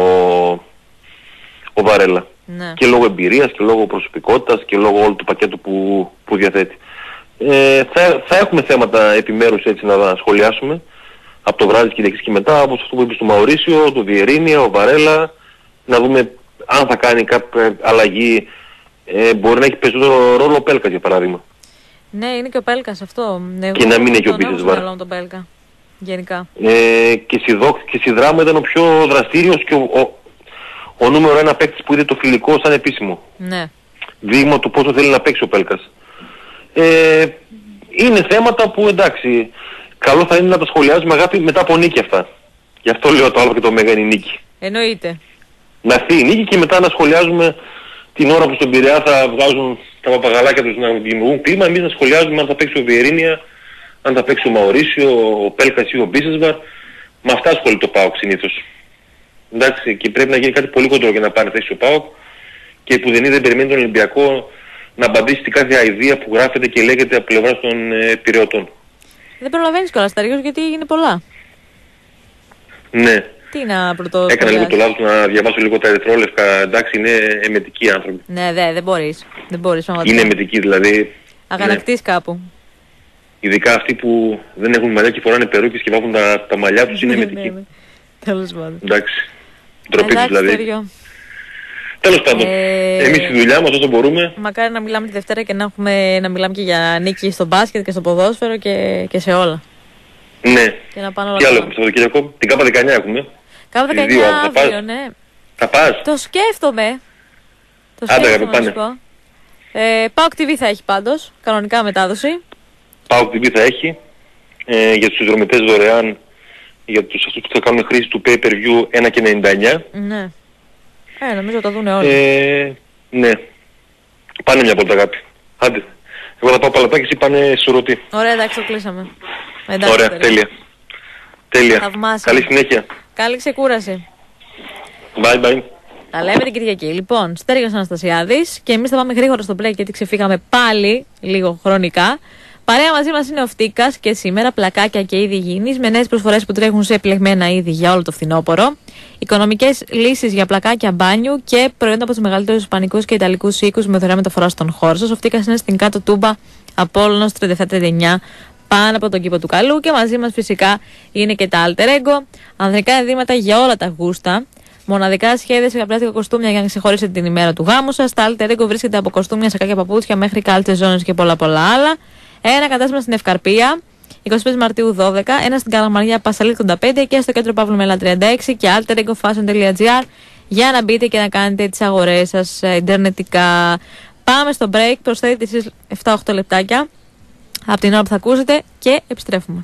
ο Βαρέλα. Ναι. Και λόγω εμπειρίας και λόγω προσωπικότητας και λόγω όλου του πακέτου που, που διαθέτει. Ε, θα, θα έχουμε θέματα επιμέρους έτσι να σχολιάσουμε από το βράδυ της Κυριακής και μετά, όπως αυτό που είπες του Μαουρίσιο, του Βιερίνια, ο Βαρέλα, να δούμε αν θα κάνει κάποια αλλαγή. Ε, μπορεί να έχει περισσότερο ρόλο ο Πέλκας για παράδειγμα. Ναι, είναι και ο Πέλκας αυτό. Εγώ και να μην έχει ο Μπίσεσβαρ. Τον Πέλκα, γενικά. Ε, και, στη Δόξ, και στη Δράμα ήταν ο πιο δραστήριος και ο, ο, ο νούμερο ένα παίκτης που είδε το φιλικό σαν επίσημο. Ναι. Δείγμα του πόσο θέλει να παίξει ο Πέλκας. Ε, είναι θέματα που, εντάξει, καλό θα είναι να τα σχολιάζουμε, αγάπη, μετά από νίκη αυτά. Γι' αυτό λέω το άλλο και το μέγα είναι η νίκη. Εννοείται. Να έρθει η νίκη και μετά να σχολιάζουμε την ώρα που στον Πειραιά θα βγάζουν τα παπαγαλάκια τους να δημιουργούν κλίμα, εμείς να σχολιάζουμε αν θα παίξει ο Βιερίνια, αν θα παίξει ο Μαουρίσιο, ο Πέλκας ή ο Μπίσεσβαρ. Με αυτά ασχολείται το ΠΑΟΚ συνήθως. Εντάξει, και πρέπει να γίνει κάτι πολύ κοντρό για να πάρει θέση ο ΠΑΟΚ και που δεν είδε περιμένει τον Ολυμπιακό να απαντήσει στην κάθε αηδία που γράφεται και λέγεται από πλευράς των ε, Πειραιωτών. Δεν προλαβαίνεις κιόλας τα ρίχνεις γιατί είναι πολλά. Ναι. Τι να πρωτο... Έκανα λίγο το λάθος να διαβάσω λίγο τα ερυθρόλευκα. Εντάξει, είναι εμετικοί άνθρωποι. Ναι, δε, δεν μπορείς. Δεν μπορείς είναι εμετικοί δηλαδή. Αγανακτείς ναι. κάπου. Ειδικά αυτοί που δεν έχουν μαλλιά και φοράνε περούκες και βάφουν τα, τα μαλλιά τους είναι εμετικοί. Τέλος πάντων. Εντάξει. Ντροπή τους δηλαδή. Τέλος πάντων. Ε... Εμείς στη δουλειά μας όσο μπορούμε. Μακάρι να μιλάμε τη Δευτέρα και να, έχουμε, να μιλάμε και για νίκη στο μπάσκετ και στο ποδόσφαιρο και, και σε όλα. Ναι. Και να πάνε όλα. Τι άλλο έχουμε στο Σαββατοκύριακο? Την ΚΑΠΑ δεκαεννιά έχουμε. ΚΑΠΑ δεκαεννιά αύριο, ναι. Θα πας? Το σκέφτομαι. Το Άντε, σκέφτομαι πάνε. να σου πω. Ε, ΠΑΟΚ τι βι θα έχει πάντως, κανονικά μετάδοση. ΠΑΟΚ τι βι θα έχει. Ε, για τους συνδρομητές δωρεάν, για τους αυτούς που θα κάνουν χρήση του pay-per-view ένα και ενενήντα εννιά. Ναι. Ε, νομίζω το δούνε όλοι. Ε, ναι. Πάνε μια πόρτα αγάπη. Άντε. Εγώ θα πάω παλατάκι, εσύ πάνε σουρωτή. Ωραία, εντάξει, το κλείσαμε. Εντάξει, ωραία, τέλεια. Τέλεια. Θαυμάσια. Καλή συνέχεια. Καλή ξεκούραση. Bye bye. Τα λέμε την Κυριακή. Λοιπόν, Στέργιος Αναστασιάδης και εμείς θα πάμε γρήγορα στο break γιατί ξεφύγαμε πάλι λίγο χρονικά. Παρέα μαζί μας είναι ο Φτίκας και σήμερα πλακάκια και είδη υγιεινής με νέες προσφορές που τρέχουν σε επιλεγμένα είδη για όλο το φθινόπωρο. Οικονομικές λύσεις για πλακάκια μπάνιου και προϊόντα από τους μεγαλύτερους ισπανικούς και ιταλικούς οίκους με δωρεάν μεταφορά στον χώρο σας. Ο Φτίκας είναι στην κάτω Τούμπα Απόλλωνος τριάντα επτά τριάντα εννιά πάνω από τον κήπο του Καλού και μαζί μας φυσικά είναι και τα Alter Ego. Ανδρικά ενδύματα για όλα τα γούστα. Μοναδικά σχέδια σε πλάστικα κοστούμια για να ξεχωρίσετε την ημέρα του γάμου σας. Τα Alter Ego βρίσκεται από κοστούμια, σακάκια, παπούτσια μέχρι κάλτσες, ζώνες και πολλά πολλά άλλα. Ένα κατάστημα στην Ευκαρπία, εικοστή πέμπτη Μαρτίου δώδεκα, ένα στην Καλαμαριά Πασαλή ογδόντα πέντε και στο κέντρο Παύλου Μελά τριάντα έξι και alter ego fashion τελεία gr για να μπείτε και να κάνετε τις αγορές σας ιντερνετικά. Πάμε στο break, προσθέτετε εσείς επτά οχτώ λεπτάκια από την ώρα που θα ακούσετε και επιστρέφουμε.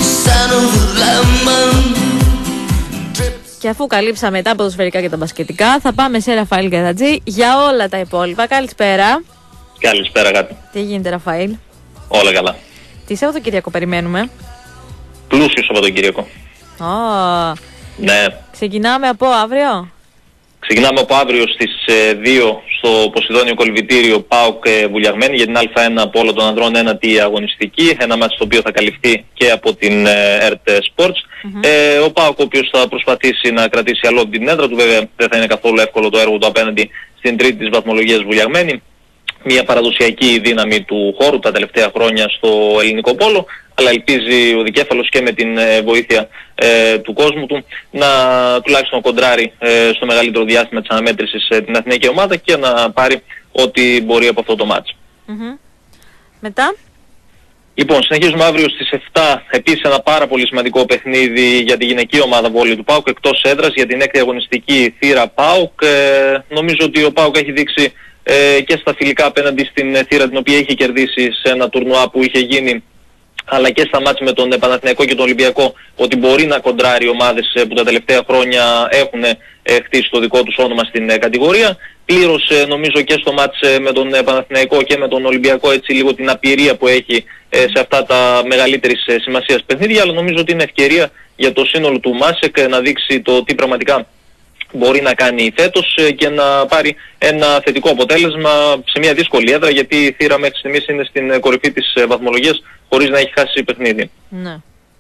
Και αφού καλύψαμε τα ποδοσφαιρικά και τα μπασκετικά, θα πάμε σε Ραφαήλ Γκατατζή για όλα τα υπόλοιπα. Καλησπέρα. Καλησπέρα, αγάπη. Τι γίνεται, Ραφαήλ? Όλα καλά. Τι Σαββατοκύριακο περιμένουμε? Πλούσιο Σαββατοκύριακο. Oh. Ναι. Ξεκινάμε από αύριο. Ξεκινάμε από αύριο στις ε, δύο στο Ποσειδόνιο Κολυβητήριο ΠΑΟΚ ε, Βουλιαγμένη για την Α1 από όλων των ανδρών ένατη αγωνιστική. Ένα μάτι το οποίο θα καλυφθεί και από την ε, ΕΡΤ Sports. Mm-hmm. Ε, ο ΠΑΟΚ ο οποίος θα προσπαθήσει να κρατήσει αλόβητη την έδρα του. Βέβαια δεν θα είναι καθόλου εύκολο το έργο του απέναντι στην τρίτη της βαθμολογίας Βουλιαγμένη. Μια παραδοσιακή δύναμη του χώρου τα τελευταία χρόνια στο ελληνικό πόλο, αλλά ελπίζει ο δικέφαλος και με την ε, βοήθεια ε, του κόσμου του να τουλάχιστον κοντράρει ε, στο μεγαλύτερο διάστημα της αναμέτρησης ε, την αθηναϊκή ομάδα και να πάρει ό,τι μπορεί από αυτό το μάτς. Mm-hmm. Μετά. Λοιπόν, συνεχίζουμε αύριο στις επτά, επίσης ένα πάρα πολύ σημαντικό παιχνίδι για τη γυναική ομάδα βόλεϊ του ΠΑΟΚ εκτός έδρας για την έκτη αγωνιστική θύρα ΠΑΟΚ. Ε, νομίζω ότι ο ΠΑΟΚ έχει δείξει ε, και στα φιλικά απέναντι στην θύρα την οποία είχε κερδίσει σε ένα τουρνουά που είχε γίνει, αλλά και στα μάτς με τον Παναθηναϊκό και τον Ολυμπιακό, ότι μπορεί να κοντράρει ομάδες που τα τελευταία χρόνια έχουν ε, χτίσει το δικό τους όνομα στην ε, κατηγορία. Πλήρωσε νομίζω και στο μάτς ε, με τον ε, Παναθηναϊκό και με τον Ολυμπιακό έτσι λίγο την απειρία που έχει ε, σε αυτά τα μεγαλύτερης ε, σημασίας παιχνίδια, αλλά νομίζω ότι είναι ευκαιρία για το σύνολο του Μάσεκ ε, να δείξει το τι πραγματικά μπορεί να κάνει φέτος ε, και να πάρει ένα θετικό αποτέλεσμα σε μια δύσκολη έδρα, γιατί η θύρα μέχρι στιγμής είναι στην ε, κορυφή της ε, βαθμολογίας χωρίς να έχει χάσει παιχνίδι. Ναι.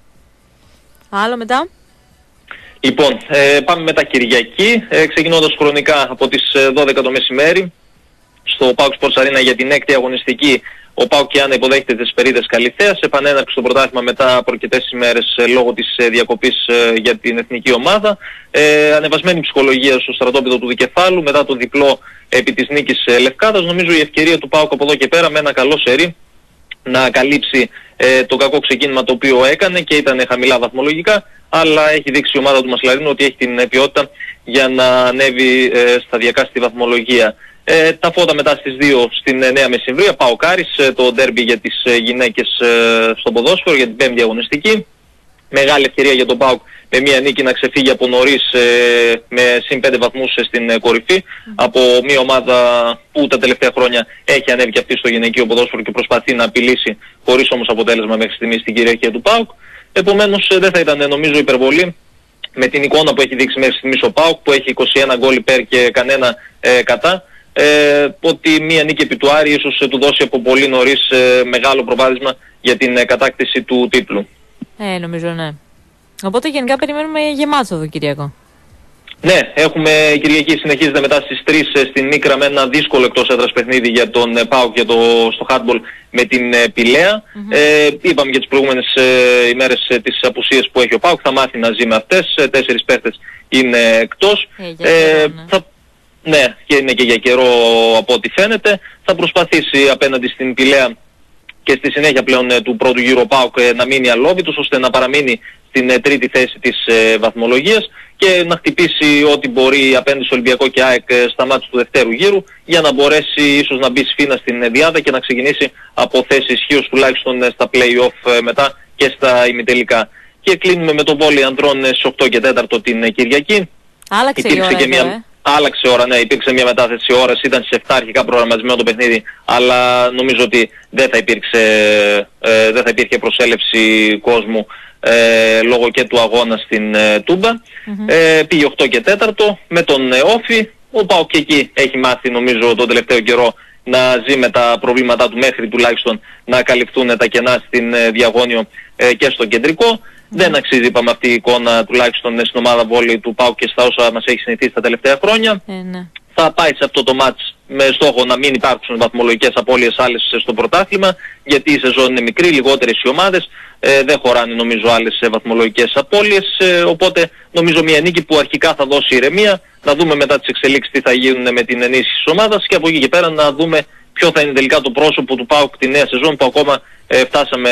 Άλλο μετά. Λοιπόν, ε, πάμε μετά Κυριακή, ε, ξεκινώντας χρονικά από τις ε, δώδεκα το μεσημέρι στο ΠΑΟΚ Sports Arena για την έκτη αγωνιστική. Ο ΠΑΟΚ Κιάννα υποδέχεται τις Περίδες Καλιθέας, επανέναρξη στο πρωτάθλημα μετά από αρκετές ημέρες ε, λόγω της ε, διακοπής ε, για την εθνική ομάδα. Ε, ανεβασμένη ψυχολογία στο στρατόπεδο του Δικεφάλου μετά το διπλό επί της νίκης ε, Λευκάδας. Νομίζω η ευκαιρία του ΠΑΟΚ από εδώ και πέρα με ένα καλό σερί να καλύψει ε, το κακό ξεκίνημα το οποίο έκανε και ήταν χαμηλά βαθμολογικά, αλλά έχει δείξει η ομάδα του Μασλαρίνου ότι έχει την ποιότητα για να ανέβει ε, σταδιακά στη βαθμολογία. Ε, τα φώτα μετά στις δύο στην νέα μεσημβρία, ΠΑΟΚ-Άρης, ε, το ντέρμπι για τις ε, γυναίκες ε, στο ποδόσφαιρο για την πέμπτη αγωνιστική. Μεγάλη ευκαιρία για τον ΠΑΟΚ με μια νίκη να ξεφύγει από νωρίς ε, με συν πέντε βαθμούς ε, στην ε, κορυφή mm. από μια ομάδα που τα τελευταία χρόνια έχει ανέβει και αυτή στο γυναικείο ποδόσφαιρο και προσπαθεί να απειλήσει χωρίς όμως αποτέλεσμα μέχρι στιγμής στην κυριαρχία του ΠΑΟΚ. Επομένως ε, δεν θα ήταν νομίζω υπερβολή με την εικόνα που έχει δείξει μέχρι στιγμής ο ΠΑΟΚ που έχει είκοσι ένα γκολ υπέρ και κανένα ε, κατά. Ε, ότι μία νίκη επί του Άρη ίσως ε, του δώσει από πολύ νωρίς ε, μεγάλο προβάδισμα για την ε, κατάκτηση του τίτλου. Ε, νομίζω ναι. Οπότε γενικά περιμένουμε γεμάτο εδώ Κυριακό. Ναι, έχουμε Κυριακή συνεχίζεται μετά στις τρεις ε, στην Μίκρα με ένα δύσκολο εκτός έδρας παιχνίδι για τον ε, ΠΑΟΚ για το, στο handball με την ε, Πηλαία. Mm-hmm. Ε, είπαμε για τις προηγούμενες ε, ημέρες ε, τις απουσίες που έχει ο ΠΑΟΚ, θα μάθει να ζει με αυτές, ε, τέσσερις παίχτες είναι εκτός. Ε, ε, καιρό, ναι. θα, ναι, και είναι και για καιρό από ό,τι φαίνεται. Θα προσπαθήσει απέναντι στην Πηλαία και στη συνέχεια πλέον ε, του πρώτου γύρου ο ΠΑΟΚ ε, να μείνει αλόβητος ώστε να παραμείνει στην ε, τρίτη θέση της ε, βαθμολογίας και να χτυπήσει ό,τι μπορεί απέναντι στο Ολυμπιακό και ΑΕΚ ε, στα μάτια του δευτέρου γύρου για να μπορέσει ίσως να μπει σφήνα στην ε, διάδα και να ξεκινήσει από θέση ισχύως τουλάχιστον ε, στα play-off ε, μετά και στα ημιτελικά. Και κλείνουμε με τον βόλεϊ ανδρών ε, στις οκτώ και τέσσερα την ε, Κυριακή. Άλλαξε η ώρα και εδώ, μια... ε. άλλαξε ώρα, ναι, υπήρξε μια μετάθεση ώρας, ήταν στις επτά αρχικά προγραμματισμένο το παιχνίδι, αλλά νομίζω ότι δεν θα, υπήρξε, ε, δεν θα υπήρχε προσέλευση κόσμου ε, λόγω και του αγώνα στην ε, Τούμπα. Mm-hmm. Ε, πήγε οκτώ και τέταρτο με τον ε, Όφη. Ο ΠΑΟΚ και εκεί έχει μάθει νομίζω τον τελευταίο καιρό να ζει με τα προβλήματά του μέχρι τουλάχιστον να καλυφθούν τα κενά στην ε, Διαγώνιο ε, και στο κεντρικό. Mm-hmm. Δεν αξίζει, είπαμε, αυτή η εικόνα τουλάχιστον στην ομάδα βόλεϊ του ΠΑΟΚ και στα όσα μας έχει συνηθίσει τα τελευταία χρόνια. Mm-hmm. Θα πάει σε αυτό το μάτς με στόχο να μην υπάρξουν βαθμολογικές απώλειες άλλες στο πρωτάθλημα, γιατί η σεζόν είναι μικρή, λιγότερες οι ομάδες, ε, δεν χωράνε νομίζω άλλες βαθμολογικές απώλειες, ε, οπότε νομίζω μια νίκη που αρχικά θα δώσει ηρεμία, να δούμε μετά τις εξελίξεις τι θα γίνουν με την ενίσχυση της ομάδας και από εκεί και πέρα να δούμε ποιο θα είναι τελικά το πρόσωπο του ΠΑΟΚ τη νέα σεζόν, που ακόμα ε, φτάσαμε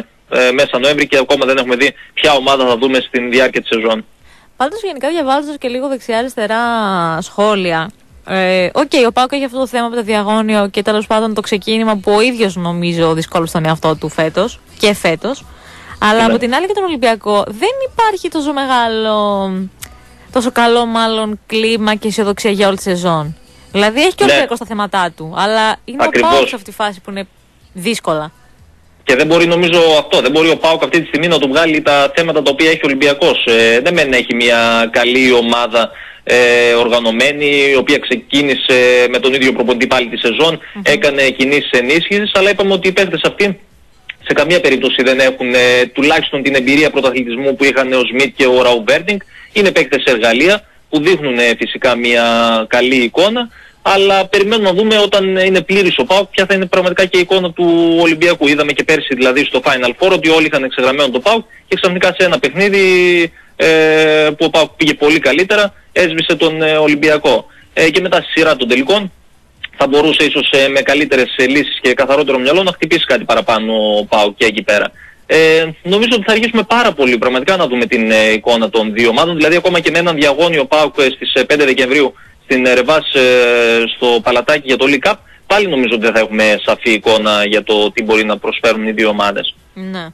ε, μέσα Νοέμβρη και ακόμα δεν έχουμε δει ποια ομάδα θα δούμε στην διάρκεια της σεζόν. Πάντως γενικά διαβάζοντας και λίγο δεξιά-αριστερά σχόλια, Ε, Οκ, okay, ο ΠΑΟΚ έχει αυτό το θέμα με το Διαγώνιο και τέλος πάντων το ξεκίνημα που ο ίδιος νομίζω δυσκόλεψε τον εαυτό του φέτος και φέτος. Αλλά yeah. από την άλλη και τον Ολυμπιακό δεν υπάρχει τόσο μεγάλο, τόσο καλό μάλλον κλίμα και αισιοδοξία για όλη τη σεζόν. Δηλαδή έχει και ο yeah. Ολυμπιακός τα θέματά του, αλλά είναι Ακριβώς. ο ΠΑΟΚ σε αυτή τη φάση που είναι δύσκολα. Και δεν μπορεί νομίζω αυτό, δεν μπορεί ο ΠΑΟΚ αυτή τη στιγμή να του βγάλει τα θέματα τα οποία έχει ο Ολυμπιακός. Ε, δεν μένει να έχει μια καλή ομάδα ε, οργανωμένη, η οποία ξεκίνησε με τον ίδιο προπονητή πάλι τη σεζόν, mm-hmm. έκανε κινήσεις ενίσχυσης, αλλά είπαμε ότι οι παίκτες αυτοί σε καμία περίπτωση δεν έχουν ε, τουλάχιστον την εμπειρία πρωταθλητισμού που είχαν ο Σμιτ και ο Ραουμπέρντινγκ. Είναι παίκτες εργαλεία που δείχνουν ε, φυσικά μια καλή εικόνα, αλλά περιμένουμε να δούμε όταν είναι πλήρης ο ΠΑΟΚ ποια θα είναι πραγματικά και η εικόνα του Ολυμπιακού. Είδαμε και πέρσι δηλαδή στο Final Four ότι όλοι είχαν εξεγραμμένο το ΠΑΟΚ και ξαφνικά σε ένα παιχνίδι ε, που ο ΠΑΟΚ πήγε πολύ καλύτερα έσβησε τον ε, Ολυμπιακό. Ε, και μετά στη σειρά των τελικών θα μπορούσε ίσως ε, με καλύτερες ε, λύσεις και καθαρότερο μυαλό να χτυπήσει κάτι παραπάνω ο ΠΑΟΚ και εκεί πέρα. Ε, νομίζω ότι θα αργήσουμε πάρα πολύ πραγματικά να δούμε την ε, εικόνα των δύο ομάδων. Δηλαδή ακόμα και με έναν διαγώνιο ΠΑΟΚ ε, στις ε, πέντε Δεκεμβρίου στην Ρεβάς ε, στο Παλατάκι για το League Cup, πάλι νομίζω ότι δεν θα έχουμε σαφή εικόνα για το τι μπορεί να προσφέρουν οι δύο ομάδες. Ναι.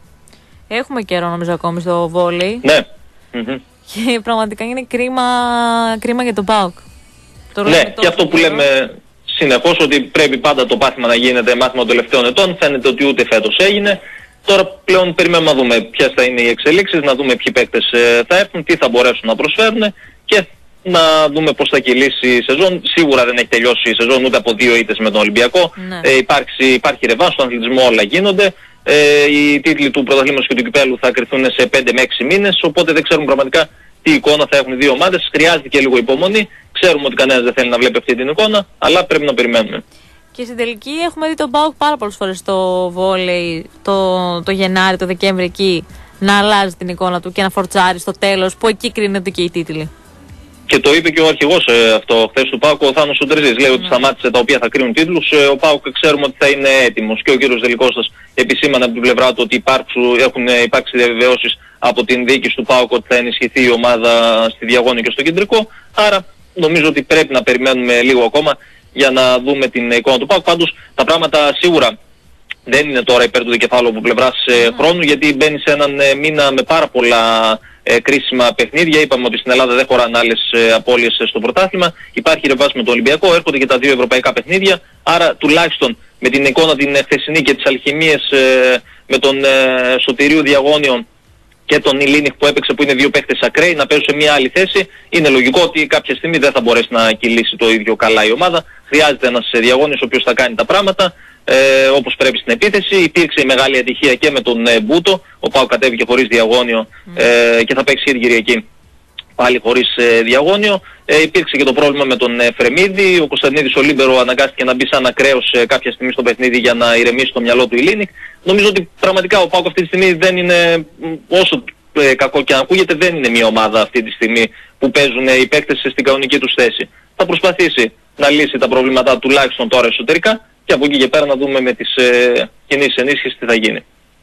Έχουμε καιρό νομίζω ακόμη στο βόλεϊ. Ναι. Mm-hmm. Και πραγματικά είναι κρίμα, κρίμα για τον ΠΑΟΚ. Το ναι, και αυτό που λέμε συνεχώς ότι πρέπει πάντα το πάθημα να γίνεται μάθημα των τελευταίων ετών. Φαίνεται ότι ούτε φέτος έγινε. Τώρα πλέον περιμένουμε να δούμε ποιες θα είναι οι εξελίξεις, να δούμε ποιοι παίκτες ε, θα έρθουν, τι θα μπορέσουν να προσφέρουν και να δούμε πώς θα κυλήσει η σεζόν. Σίγουρα δεν έχει τελειώσει η σεζόν ούτε από δύο ήττες με τον Ολυμπιακό. Ναι. Ε, υπάρχει, υπάρχει ρεβάνς, στον αθλητισμό όλα γίνονται. Ε, οι τίτλοι του πρωταθλήματος και του κυπέλλου θα κρυφθούν σε πέντε με έξι μήνες, οπότε δεν ξέρουμε πραγματικά τι εικόνα θα έχουν οι δύο ομάδες. Χρειάζεται και λίγο υπομονή. Ξέρουμε ότι κανένας δεν θέλει να βλέπει αυτή την εικόνα, αλλά πρέπει να περιμένουμε. Και στην τελική έχουμε δει τον ΠΑΟΚ πάρα πολλές φορές στο βόλεϊ το, το Γενάρη, το Δεκέμβρη εκεί να αλλάζει την εικόνα του και να φορτσάρει στο τέλος, που εκεί κρίνονται και οι τίτλοι. Και το είπε και ο αρχηγός ε, αυτό χθες του ΠΑΟΚ, ο Θάνος Σουτρίζης. Λέει mm. ότι σταμάτησε τα οποία θα κρίνουν τίτλους. Ε, ο ΠΑΟΚ ξέρουμε ότι θα είναι έτοιμος. Και ο κύριος Δελικώστας επισήμανε από την πλευρά του ότι υπάρξουν, έχουν υπάρξει διαβεβαιώσεις από την διοίκηση του ΠΑΟΚ ότι θα ενισχυθεί η ομάδα στη Διαγώνιο και στο κεντρικό. Άρα νομίζω ότι πρέπει να περιμένουμε λίγο ακόμα για να δούμε την εικόνα του ΠΑΟΚ. Πάντως τα πράγματα σίγουρα δεν είναι τώρα υπέρ του δικεφάλου από πλευράς ε, mm. χρόνου, γιατί μπαίνει σε έναν ε, μήνα με πάρα πολλά ε, κρίσιμα παιχνίδια. Είπαμε ότι στην Ελλάδα δεν χωράνε άλλες ε, απώλειες ε, στο πρωτάθλημα. Υπάρχει ρεβάς με το Ολυμπιακό, έρχονται και τα δύο ευρωπαϊκά παιχνίδια. Άρα τουλάχιστον με την εικόνα την χθεσινή και τις αλχημίες ε, με τον ε, Σωτηρίου Διαγώνιο και τον Ηλίνιχ που έπαιξε, που είναι δύο παίχτες ακραίοι, να παίζουν σε μια άλλη θέση, είναι λογικό ότι κάποια στιγμή δεν θα μπορέσει να κυλήσει το ίδιο καλά η ομάδα. Χρειάζεται ένας διαγώνιος ο οποίος θα κάνει τα πράγματα ε, όπως πρέπει στην επίθεση. Υπήρξε η μεγάλη ατυχία και με τον ε, Μπούτο, ο Πάου κατέβηκε χωρίς διαγώνιο ε, και θα παίξει η Κυριακή πάλι χωρίς ε, διαγώνιο. Ε, υπήρξε και το πρόβλημα με τον ε, Φρεμίδη. Ο Κωνσταντινίδης ο Λίμπερο αναγκάστηκε να μπει σαν ακραίος ε, κάποια στιγμή στο παιχνίδι για να ηρεμήσει το μυαλό του Ηλίνιχ. Νομίζω ότι πραγματικά ο ΠΑΟΚ αυτή τη στιγμή δεν είναι, όσο ε, κακό και αν ακούγεται, δεν είναι μια ομάδα αυτή τη στιγμή που παίζουν ε, οι παίκτες στην κανονική τους θέση. Θα προσπαθήσει να λύσει τα προβλήματά τουλάχιστον τώρα εσωτερικά και από εκεί και πέρα να δούμε με τις ε, κινήσεις ενίσχυσης τι θα γίνει.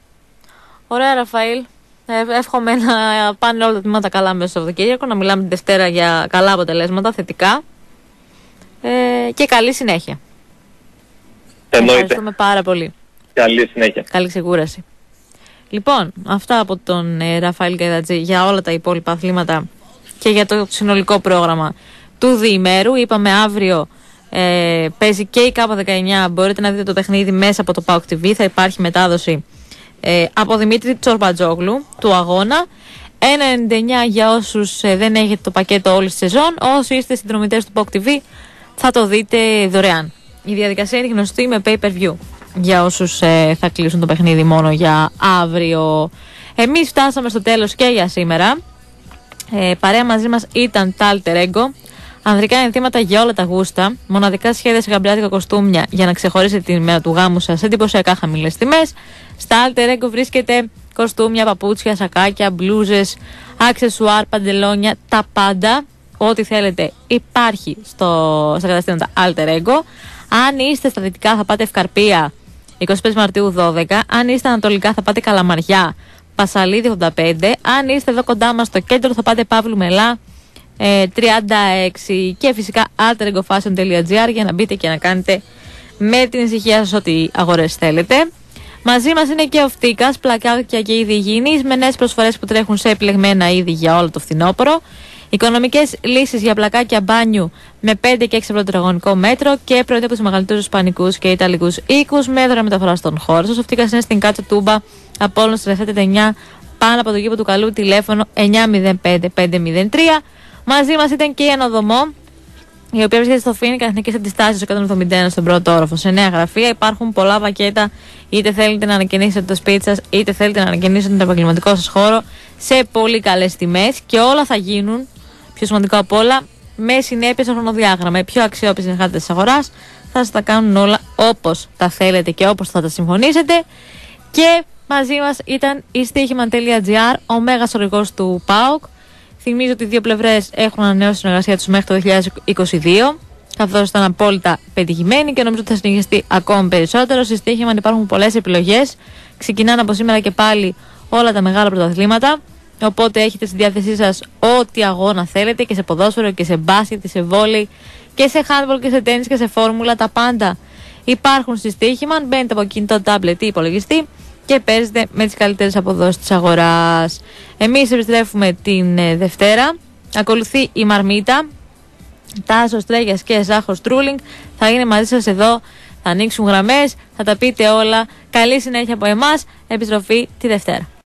Ωραία, Ραφαήλ. Ε, εύχομαι να πάνε όλα τα τμήματα καλά μέσα στο Σαββατοκύριακο, να μιλάμε την Δευτέρα για καλά αποτελέσματα, θετικά ε, και καλή συνέχεια. Εννοείται. Ευχαριστούμε πάρα πολύ. Καλή συνέχεια. Καλή ξεκούραση. Λοιπόν, αυτά από τον ε, Ραφαήλ Καϊδατζή για όλα τα υπόλοιπα αθλήματα και για το συνολικό πρόγραμμα του διημέρου. Είπαμε αύριο ε, παίζει και η Κάπα δεκαεννιά. Μπορείτε να δείτε το παιχνίδι μέσα από το ΠΑΟΚ τι βι. Θα υπάρχει μετάδοση ε, από Δημήτρη Τσορμπατζόγλου του αγώνα. ένα ενενήντα εννιά για όσους ε, δεν έχετε το πακέτο όλη τη σεζόν. Όσοι είστε συνδρομητές του ΠΑΟΚ τι βι θα το δείτε δωρεάν. Η διαδικασία είναι γνωστή με pay per view για όσους ε, θα κλείσουν το παιχνίδι μόνο για αύριο. Εμείς φτάσαμε στο τέλος και για σήμερα. Ε, παρέα μαζί μας ήταν τα Alter Ego. Ανδρικά ενθύματα για όλα τα γούστα. Μοναδικά σχέδια σε γαμπριάτικα κοστούμια για να ξεχωρίσετε την ημέρα του γάμου σας σε εντυπωσιακά χαμηλές τιμές. Στα Alter Ego βρίσκεται κοστούμια, παπούτσια, σακάκια, μπλούζες, αξεσουάρ, παντελόνια, τα πάντα. Ό,τι θέλετε υπάρχει στο, στα καταστήματα Alter Ego. Αν είστε στα δυτικά θα πάτε Ευκαρπία εικοστή πέμπτη Μαρτίου δώδεκα. Αν είστε ανατολικά θα πάτε Καλαμαριά, Πασαλίδη ογδόντα πέντε. Αν είστε εδώ κοντά μας στο κέντρο θα πάτε Παύλου Μελά ε, τριάντα έξι. Και φυσικά alter ego fashion τελεία gr για να μπείτε και να κάνετε με την ησυχία σας ό,τι αγορές θέλετε. Μαζί μας είναι και ο Φτίκας, πλακάκια και είδη υγιεινής με νέες προσφορές που τρέχουν σε επιλεγμένα είδη για όλο το φθινόπωρο. Οικονομικές λύσεις για πλακάκια μπάνιου με πέντε και έξι ευρώ τετραγωνικό μέτρο και προϊόντα από τους μεγαλύτερους ισπανικούς και ιταλικούς οίκους με έδρα μεταφορά στον χώρο σας. Ο Φτίκας είναι στην Κάτσο Τούμπα, Απόλλωνος τριάντα εννιά, πάνω από το γήπο του Καλού, τηλέφωνο εννιά μηδέν πέντε πέντε μηδέν τρία. Μαζί μας ήταν και η Ανοδομό, η οποία βρίσκεται στο Φοίνικα Εθνικής Αντιστάσεως εκατόν εβδομήντα ένα στον πρώτο όροφο. Σε νέα γραφεία υπάρχουν πολλά πακέτα, είτε θέλετε να ανακαινήσετε το σπίτι σας, είτε θέλετε να ανακαινήσετε τον επαγγελματικό σας χώρο σε πολύ καλές τιμές και όλα θα γίνουν. Πιο σημαντικό απ' όλα, με συνέπεια στο χρονοδιάγραμμα. Οι πιο αξιόπιστοι συνεργάτες της αγοράς θα σας τα κάνουν όλα όπως τα θέλετε και όπως θα τα συμφωνήσετε. Και μαζί μας ήταν η στοίχημαν τελεία gr, ο μέγας ορηγός του ΠΑΟΚ. Θυμίζω ότι οι δύο πλευρές έχουν ανανεώσει συνεργασία τους μέχρι το δύο χιλιάδες είκοσι δύο, καθώς ήταν απόλυτα πετυχημένοι και νομίζω ότι θα συνεχιστεί ακόμη περισσότερο. Στη στοίχημαν υπάρχουν πολλές επιλογές. Ξεκινάνε από σήμερα και πάλι όλα τα μεγάλα πρωταθλήματα. Οπότε έχετε στη διάθεσή σας ό,τι αγώνα θέλετε και σε ποδόσφαιρο και σε μπάσκετ και σε βόλεϊ και σε handball και σε τένις και σε φόρμουλα. Τα πάντα υπάρχουν στη στοίχημαν. Μπαίνετε από κινητό, τάμπλετ ή υπολογιστή και παίζετε με τις καλύτερες αποδόσεις της αγοράς. Εμείς επιστρέφουμε την ε, Δευτέρα. Ακολουθεί η Μαρμίτα. Τάσος Τρέγιας και Ζάχος Τρούλινγκ θα είναι μαζί σας εδώ. Θα ανοίξουν γραμμές, θα τα πείτε όλα. Καλή συνέχεια από εμάς. Επιστροφή τη Δευτέρα.